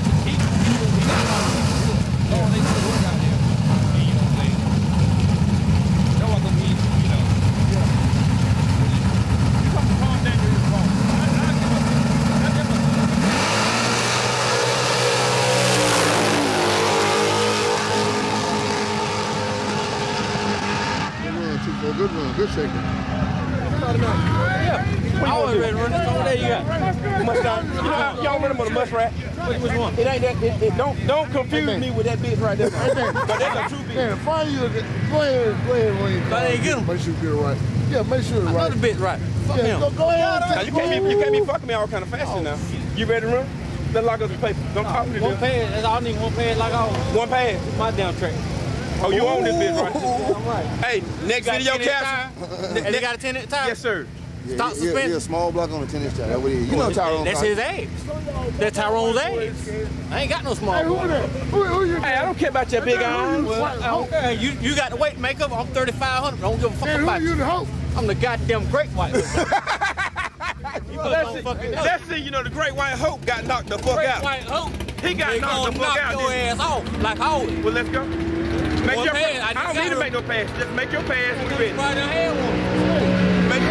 Good run, good shaking. Yeah. I was ready to run this over there. You got Mustang. You know, y'all run them on a muskrat. which one? It ain't that. It, it don't don't confuse me with that bitch right there. But that's a true bitch. Man, find you. Go ahead, go ahead, when you But they get him. make sure you get it right. Yeah, make sure it's right. Another bit right. Fuck Yeah, him. go, go ahead. Now, you can't be you can't be fucking me all kind of fashion now. You ready to run? Let's lock up the paper. Don't talk to me. One pass. That's all I need. One pass like all. One pass. My damn track. Oh, you own this bitch, right? I'm right. Hey, next Got a video ten inch caption. tire? Has he got a ten inch tire? Yes, sir. Yeah, Stop he- he- suspending. he a small block on the tennis tire. That's what he is. You know Tyrone. That's his age. That's Tyrone's age. I ain't got no small. Who that? Who, who you? Hey, I don't care about your big arms. Well, I don't care. You you got the weight makeup. I'm thirty-five hundred. Don't give a fuck Man, about who you you. the hoe? I'm the goddamn great white. You Well, don't that's fucking it. know. That's it. You know, the Great White Hope got knocked the fuck Great out. white hope. He got They knocked the gonna fuck knock out. your didn't ass off like always. he? Well, let's go. Make One your pass. I I just don't got need to her. make no pass. Just make your pass. We ready. Right in the head one. Make, I, hey,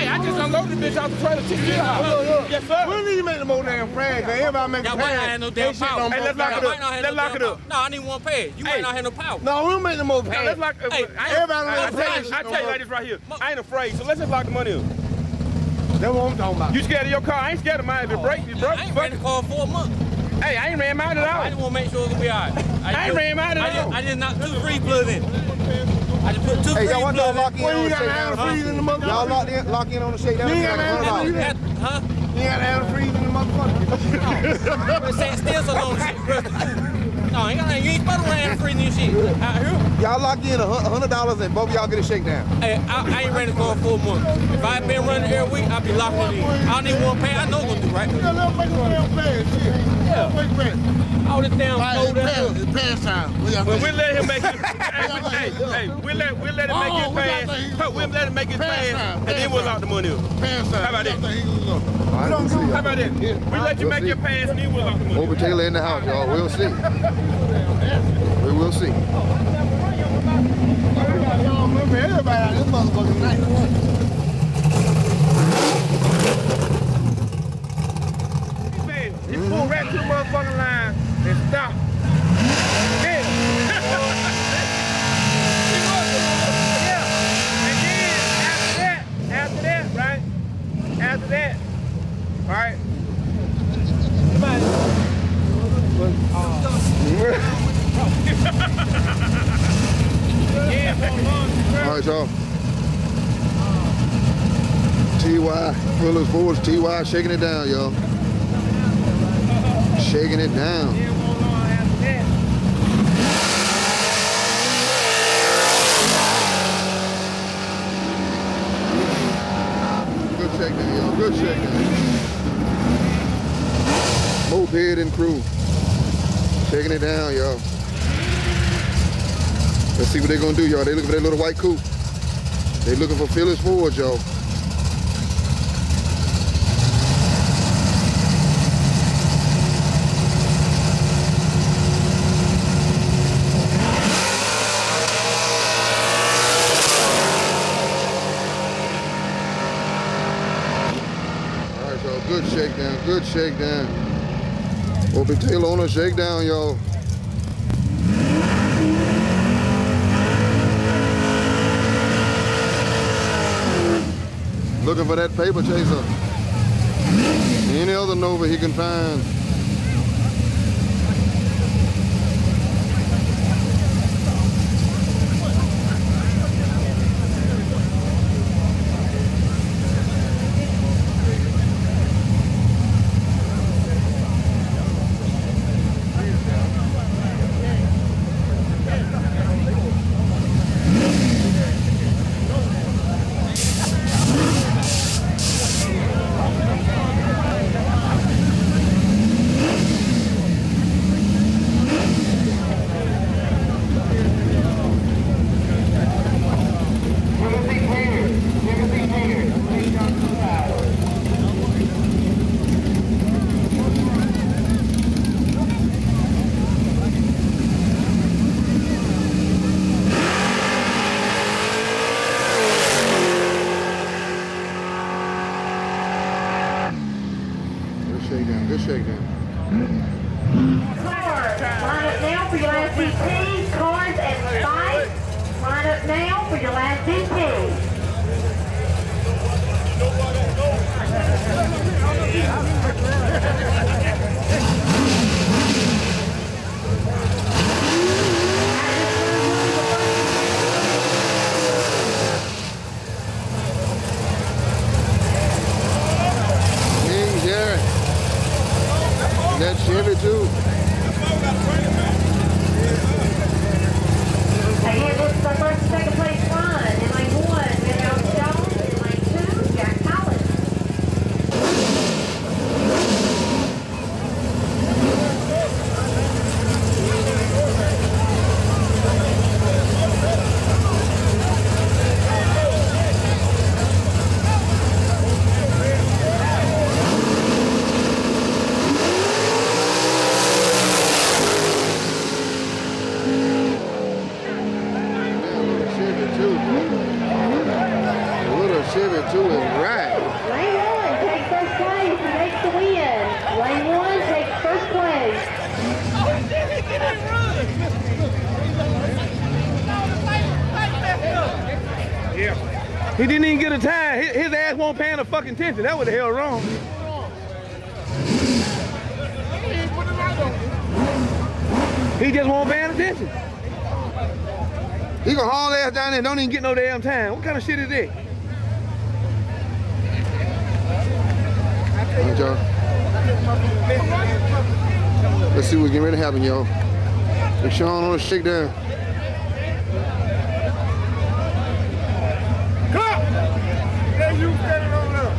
Hey, I just unloaded the bitch out the trailer. Look, look. Yes, sir. We need to make the more damn flag, man. Everybody make Y'all a might not flag. have no damn power. Hey, let's lock it up. Let's lock it up. No, I need one pad. You might not have no power. No, we'll make the more No, flag. let's lock. Hey, I everybody I, I, make tell you, flag. I tell you like this right here. I ain't afraid, so let's just lock the money up. That's what I'm talking about. You scared of your car? I ain't scared of mine. If it break, it broke. I ain't ran the car for a month. Hey, I ain't ran mine at all. I just want to make sure it's gonna be all right. I ain't ran mine at all. I just knocked two freeze plugs in. I just put two Hey, freeze y'all want y'all plugs lock in. in on the shakedown? Freeze in the motherfucker. Y'all lock in, lock in on the shakedown. You ain't Like got one to dollar. have Huh? You ain't got to have a freeze in the motherfucker. But sat still so long. No, ain't got you ain't supposed to run freezing your shit. Out here. Y'all lock in a hundred dollars and both of y'all get a shakedown. Hey, I, I ain't ran the car for a month. If I had been running every week, I'd be locking it in. I don't need one pay. I know it's gonna do right. Yeah, let's make a damn flag. Yeah. Make a flag. All this damn flow there. It's pass time. We got Well, we'll let him make it. Hey, we, hey, hey, we'll let we'll let him make Oh, his we got pass. the- We'll let him make his Pass pass, time, and pass then we'll time. lock the money up. pass time. How about that? All right, we'll see. How about that? We'll let you We'll make see. your pass, and then we'll lock the money up. Open Taylor in the house, y'all. We'll see. We will see. Y'all remember everybody out this motherfucking night. He pulled right to the motherfucking line and stopped. Yeah. Yeah. And then after that, after that, right? After that, all right. All right, y'all. T Y, Willis Forge, T Y shaking it down, y'all. Shaking it down. Good shakedown, y'all. Good shakedown. Moped and crew. Shaking it down, y'all. Let's see what they're gonna do, y'all. They looking for that little white coupe. They looking for Phyllis Ford, y'all. All right, y'all. Good shakedown. Good shakedown. Open Taylor on a shakedown, y'all. Looking for that paper chaser. Any other Nova he can find. Shakedown, good shakedown. Cars, line up now for your last D T. Cars and bikes, line up now for your last D T. King Jerry. That Chevy too. Again, this is our first and second place run. In lane one, we have Jones Jones. In lane two, Jack Collins. Chevy here too and ride. Lane one takes first place and makes the win. Lane one takes first place. Yeah. He didn't even get a time. His, his ass won't paying the fucking attention. That was the hell wrong. He just won't paying attention. He gonna haul ass down there and don't even get no damn time. What kind of shit is that? Right, y'all. Let's see what's getting ready to happen, y'all. Big Sean on the shakedown. Come on! There you standing on there.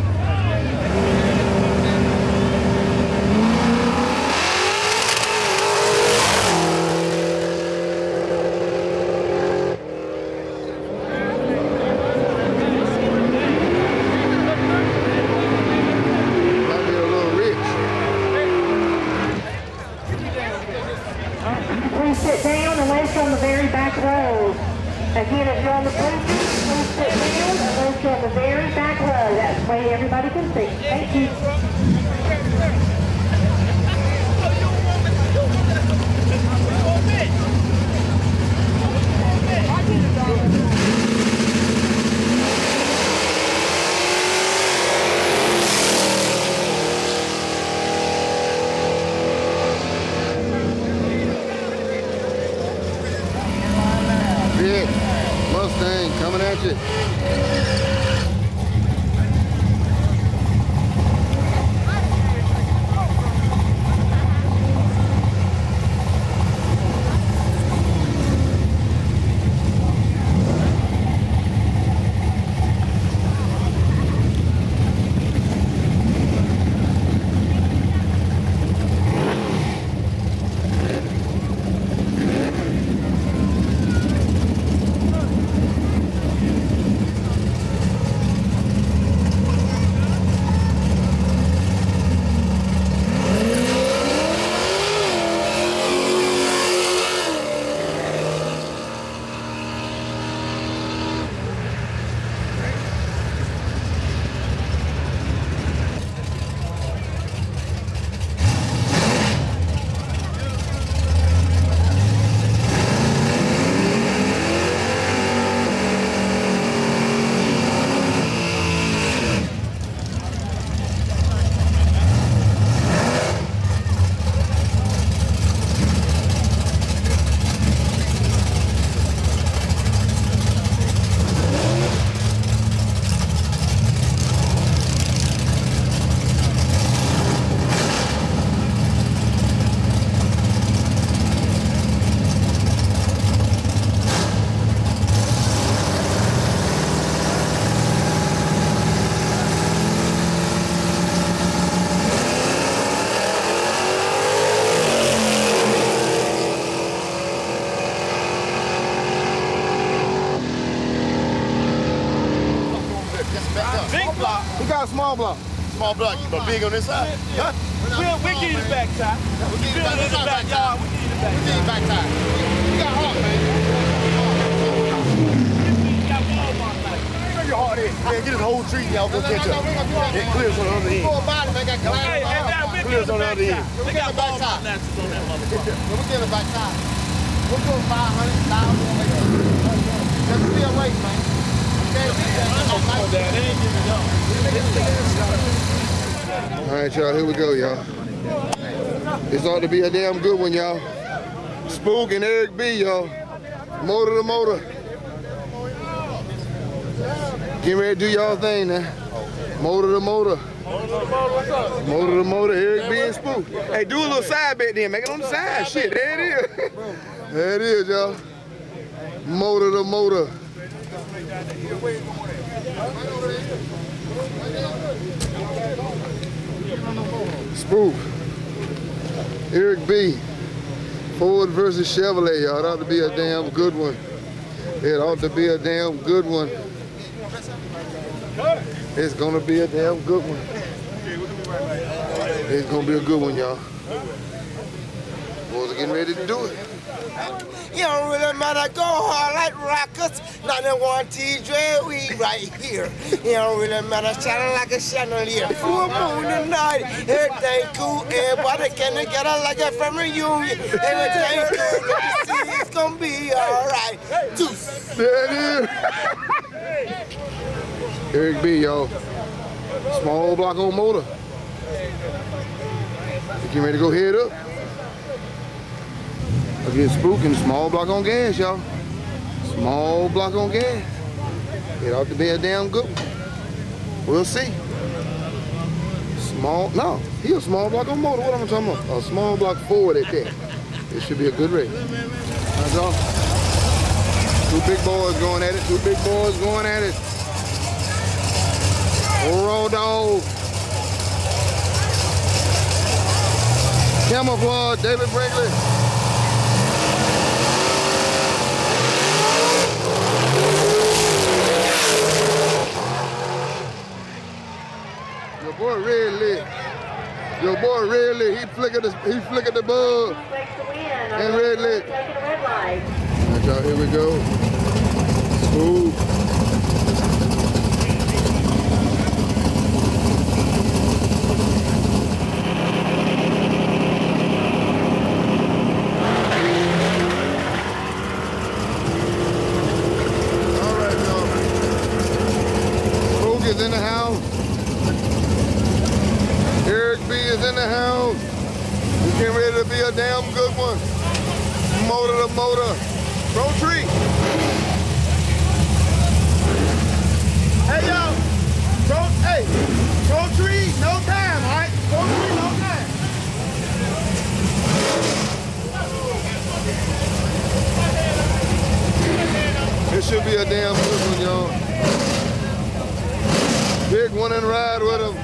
Sit down unless you're on the very back row. Again, if you're on the bleachers, please sit down unless you're on the very back row. That way everybody can see. Thank you. Big Mustang coming at you. He got a small block. Small block, but big on this side. Huh? We'll, we'll give you the back tie. We'll give you Build it in the backyard. We'll give you the back We'll give you back tie. You got heart, man. You got Walmart like. Where your heart is? Man, get this whole tree, y'all go catch up. It clears on the other end. Full body, man, got glass. Hey, hey, now we'll Clears give on the the back other tie. end. We got Walmart natchez on that motherfucker. We'll give it back tie. We'll do it five hundred thousand. Just be awake, man. All right, y'all, here we go, y'all. This ought to be a damn good one, y'all. Spook and Eric B, y'all. Motor to motor. Get ready to do y'all thing now. Motor to motor. Motor to motor, Eric B and Spook. Hey, do a little side bet then. Make it on the side. Shit, there it is. There it is, y'all. Motor to motor. Spook, Eric B, Ford versus Chevrolet, y'all. It ought to be a damn good one. It ought to be a damn good one. It's gonna be a damn good one. It's gonna be a good one, y'all. Boys are getting ready to do it. You don't really matter, go hard like rockets. ninety-one T J, we right here. You don't really matter, shining like a chandelier. Full moon tonight, everything cool. Everybody can together like a family reunion. Everything cool, let me see, it's gonna be alright. Deuce. There it is. Eric B, y'all. Small block on motor. Getting ready to go head up. I get spooking. Small block on gas, y'all. Small block on gas. It ought to be a damn good one. We'll see. Small, no, he a small block on motor. What am I talking about? A small block forward at that. It should be a good race. That's all. Two big boys going at it. Two big boys going at it. Roll dog. Camouflage, David Brinkley. Your boy Red lit. Your boy Red lit. He flickered the he flickered the bug. And Red lit. Alright, y'all, here we go. Smooth. Is in the house. Eric B is in the house. It's getting ready to be a damn good one. Motor to motor. Pro tree. Hey, yo. Pro, hey. Pro tree, no time, all right? Pro tree, no time. It should be a damn good one, y'all. Big one and ride with him.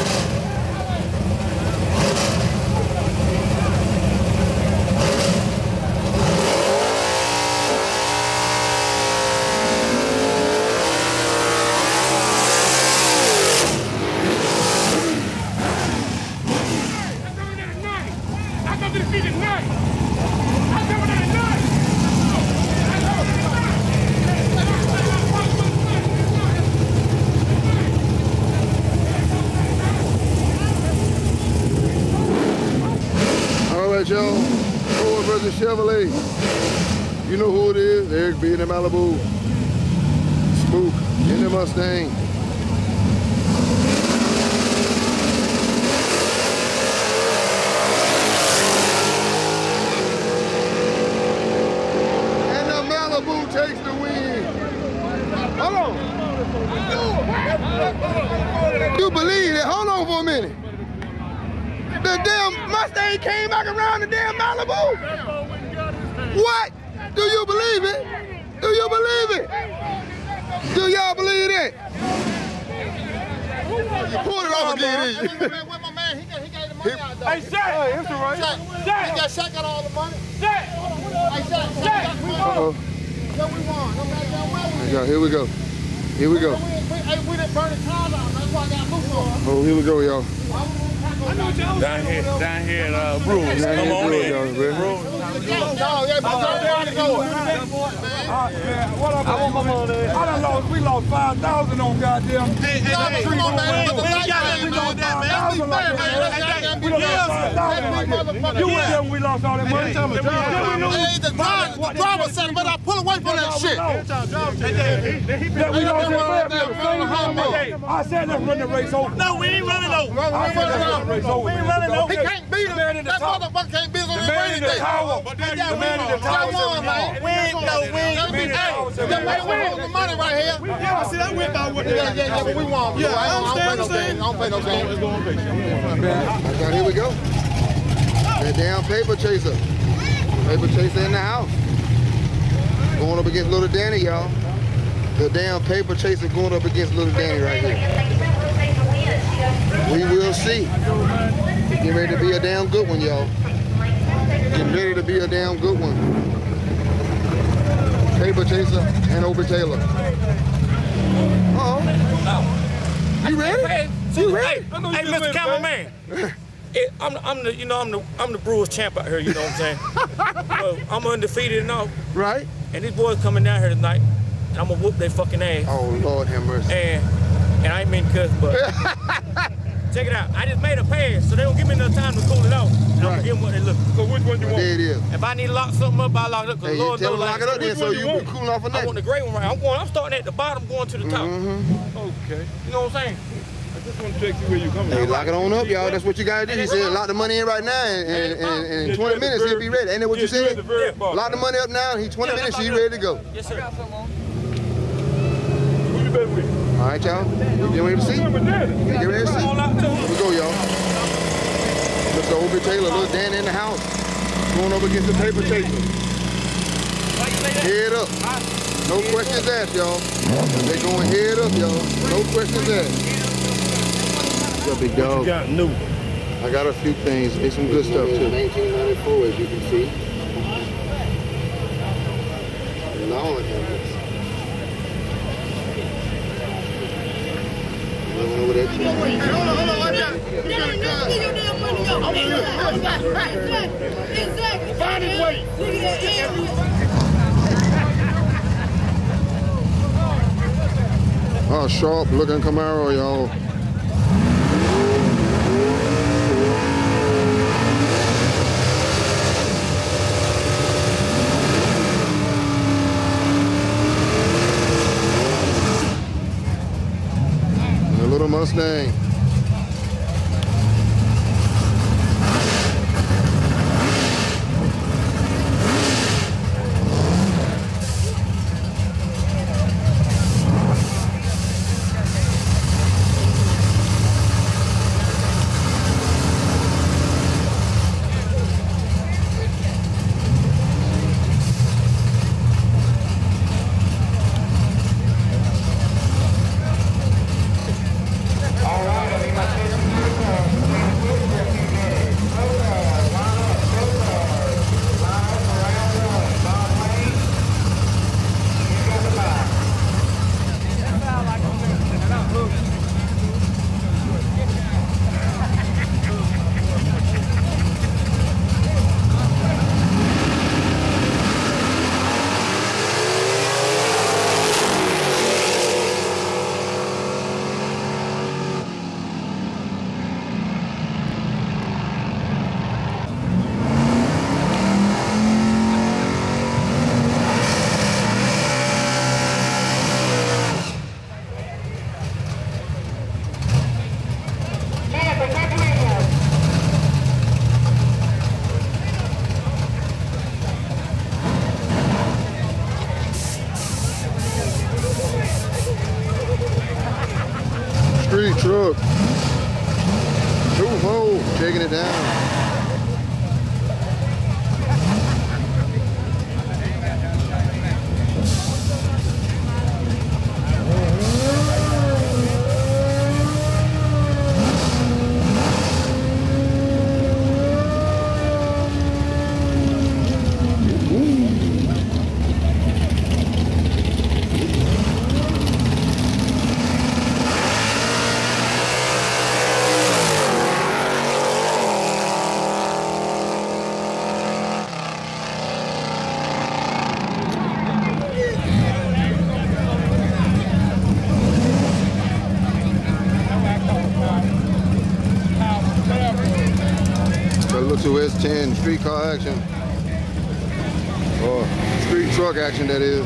Y'all, Ford versus Chevrolet. You know who it is. Eric B in the Malibu. Spook in the Mustang. And the Malibu takes the win. Hold on. You believe it? Hold on for a minute. The damn Mustang came back around the damn Malibu. What? Do you believe it? Do you believe it? Do y'all believe that? Pull it off again. Hey, Shaq. Hey, it's all right. Shaq. He got Shaq got all the money. Shaq. Hey, Shaq. Shaq. We won. Uh-oh. Yeah, we won. No matter well. Here we go. Here we go. We, we, we didn't burn the car down. That's why I got loose on. Oh, here we go, y'all. Down here, down here at uh, Brewers. Come Come on in. Brewers. What up, I want my money. I done lost, we lost five thousand on goddamn. Hey, hey, hey, come on, man. We ain't got nothing to do with that, man. Let's be fair, man. We lost five thousand. You was there when we lost all that money. Hey, the driver said, but I pull away from that shit. We lost that. I said let's run the race over. No, we ain't running over. I said let's run the race over. We ain't running over. He can't beat him. That motherfucker can't beat him on the man in the tower. The man in the tower. We ain't no win. Hey, we won the money right here. Yeah, see, I went by what they yeah, yeah, yeah, but we won. Yeah, I understand. I don't play no game. Let's go on base. Here we go. That damn paper chaser. Paper chaser in the house. Going up against Little Danny, y'all. The damn paper chaser going up against Little Danny right here. We will see. Getting ready to be a damn good one, y'all. Getting ready to be a damn good one. Paper chaser and Obie Taylor. Uh oh. You ready? You ready? Hey, Mister Cameraman. It, I'm, I'm the, you know, I'm the, I'm the Brewers champ out here. You know what I'm saying? So I'm undefeated and all. Right. And these boys coming down here tonight, and I'm gonna whoop their fucking ass. Oh Lord have mercy. And, and I ain't mean to cuss, but check it out. I just made a pass, so they don't give me enough time to cool it off. And right. I'm gonna give them what they look. So which one you want? There it is. If I need to lock something up, I lock it up. Cause Hey, Lord you tell knows, them like, lock it up then, so you want? be cooling off a neck. I want the gray one right. I'm going. I'm starting at the bottom, going to the top. Mm-hmm. Okay. You know what I'm saying? I just want to check where you coming. Hey, lock it on up, y'all. That's what you gotta do. He said lock the money in right now, and, and, and, and in twenty minutes he'll be ready. Ain't that what you said? Lock the money up now, and he twenty minutes he ready to go. Yes, sir. Who you bet with? All right, y'all. You get ready to see? Get ready to see? Here we go, y'all. Mister Obie Taylor, little Dan in the house. Going up against the paper chaser. Head up. No questions asked, y'all. They going head up, y'all. No questions asked. What's up, big dog? What you got new? I got a few things. It's some good stuff, too. nineteen ninety-four, as you can see. Lord have mercy. Over that tree. Hold on, hold on, watch out. Get your damn money up. Exactly. Find his way. Look at that. Oh, sharp looking Camaro, y'all. A little Mustang. Street truck. Two hole, taking it down. To S ten street car action, or street truck action, that is.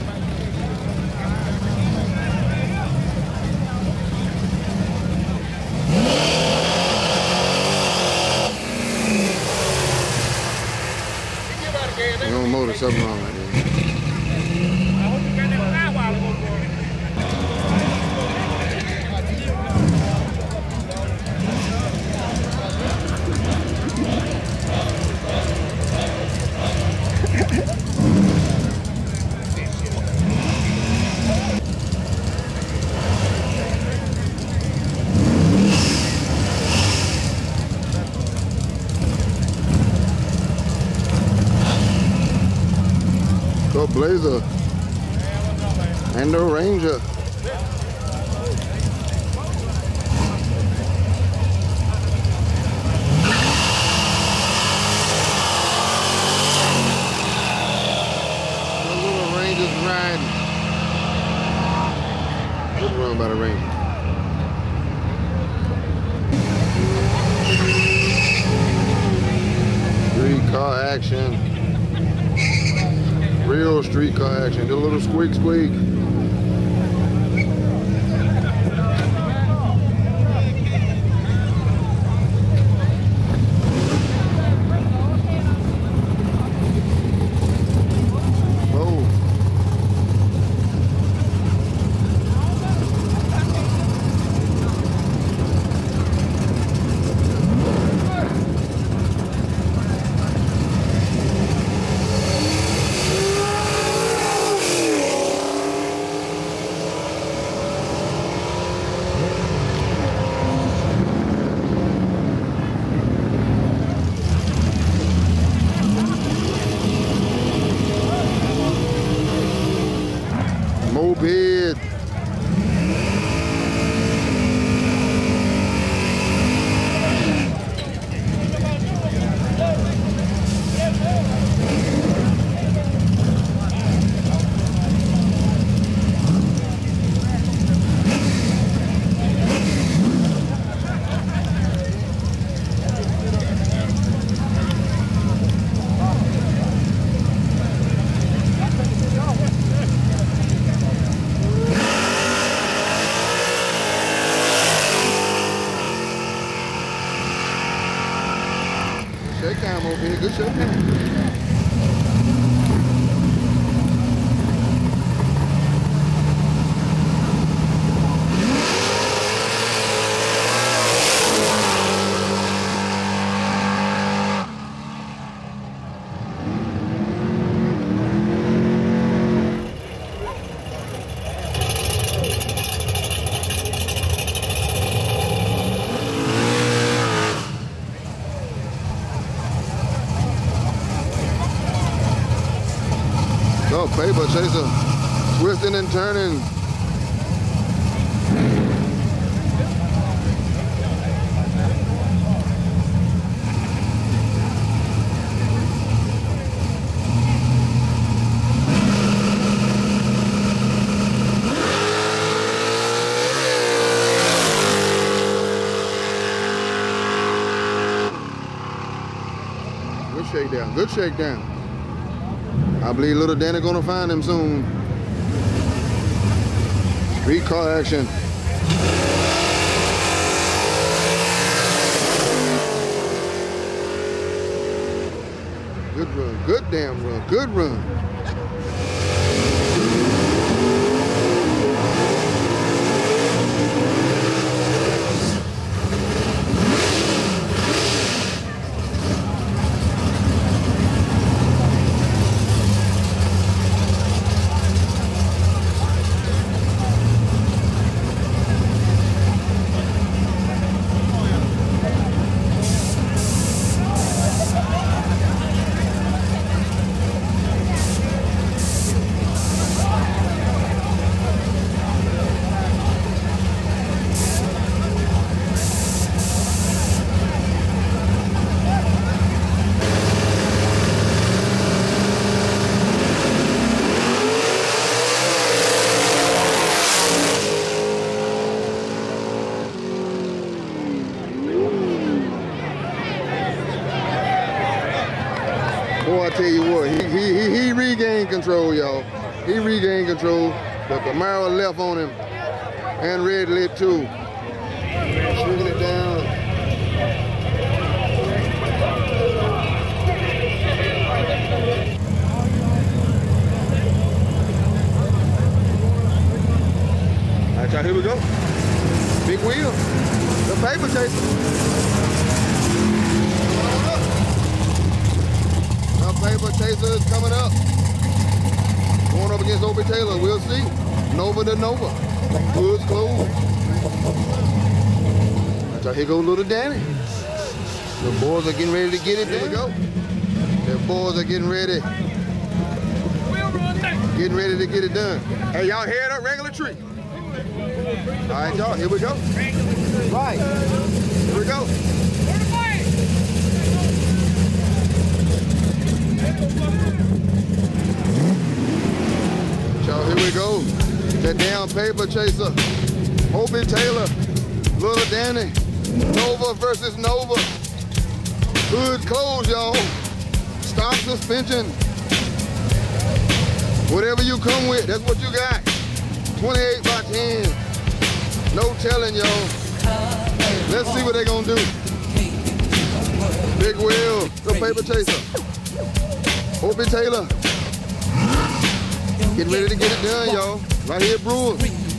You don't motor something wrong right there. The Blazer and the Ranger. Rangers riding. Good run by the Rangers. Streetcar action. Real streetcar action. Did a little squeak squeak. Moped. Shakedown over here, good shakedown. Oh, paper chaser, twisting and turning. Good shakedown, good shakedown. I believe little Danny gonna find him soon. Streetcar action. Good run, good damn run, good run. Boy, I tell you what, he he he, he regained control, y'all. He regained control. The Camaro left on him, and red lit too. Shooting it down. All right, y'all, here we go. Big wheel, the paper chaser. Paper chaser is coming up. Going up against Obie Taylor. We'll see. Nova to Nova. Woods closed. Right, here goes little Danny. The boys are getting ready to get it. There we go. The boys are getting ready. Getting ready to get it done. Hey, y'all head up regular tree. All right, y'all. Here we go. Right. Here we go. we go. That damn paper chaser. Opie Taylor, Little Danny, Nova versus Nova. Hood closed, y'all. Stock suspension. Whatever you come with, that's what you got. twenty-eight by ten. No telling, y'all. Let's see what they're gonna do. Big wheel, the paper chaser. Opie Taylor. Getting ready to get it done, y'all. Right here at Brewers.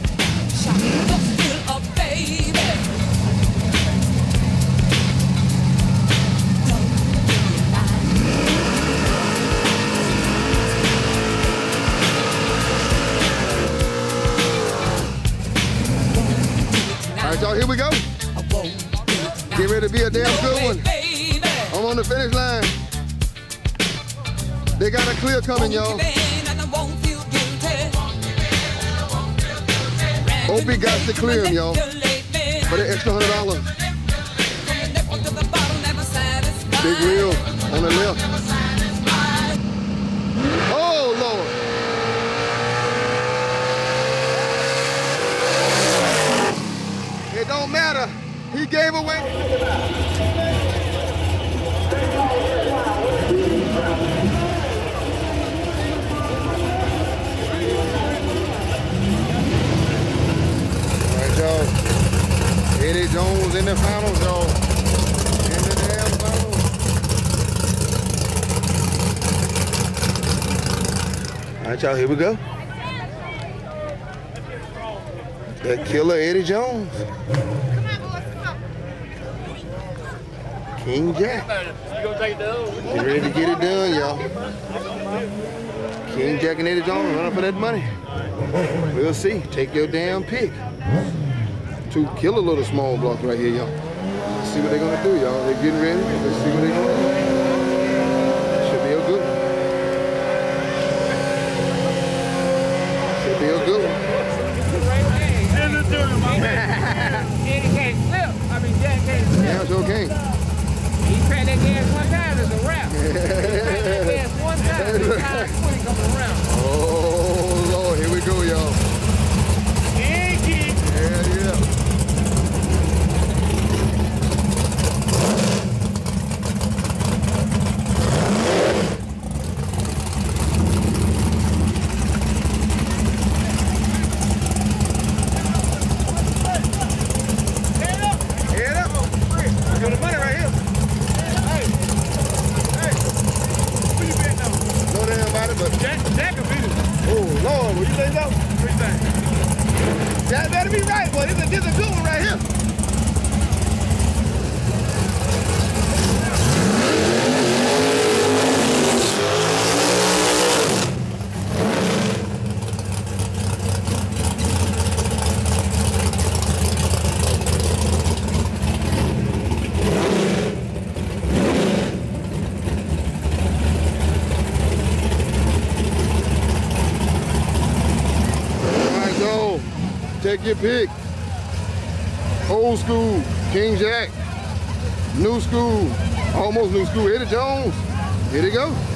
All right, y'all, here we go. Get ready to be a damn good one. I'm on the finish line. They got a clear coming, y'all. Opie got to clear him, y'all, for the extra hundred dollars. Big wheel on the left. Oh, Lord. It don't matter. He gave away. Eddie Jones in the finals, y'all. In the damn finals. All right, y'all, here we go. The killer Eddie Jones. King Jack. Get ready to get it done, y'all. King Jack and Eddie Jones running for that money. We'll see. Take your damn pick. Two killer little small blocks right here, y'all. Let's see what they're gonna do, y'all. They're getting ready. Let's see what they're gonna do. Should be a good one. Should be a good one. Eddie can't slip. I mean, Jack can't slip. Yeah, sure can. He tried that gas one time, it's a wrap. He tried that gas one time, it's time twenty coming around. Oh, Lord, here we go, y'all. Yeah, yeah. That better be right, boy. This is, this is a good one right here. Take your pick. Old school, King Jack. New school, almost new school, Eddie Jones. Here they go.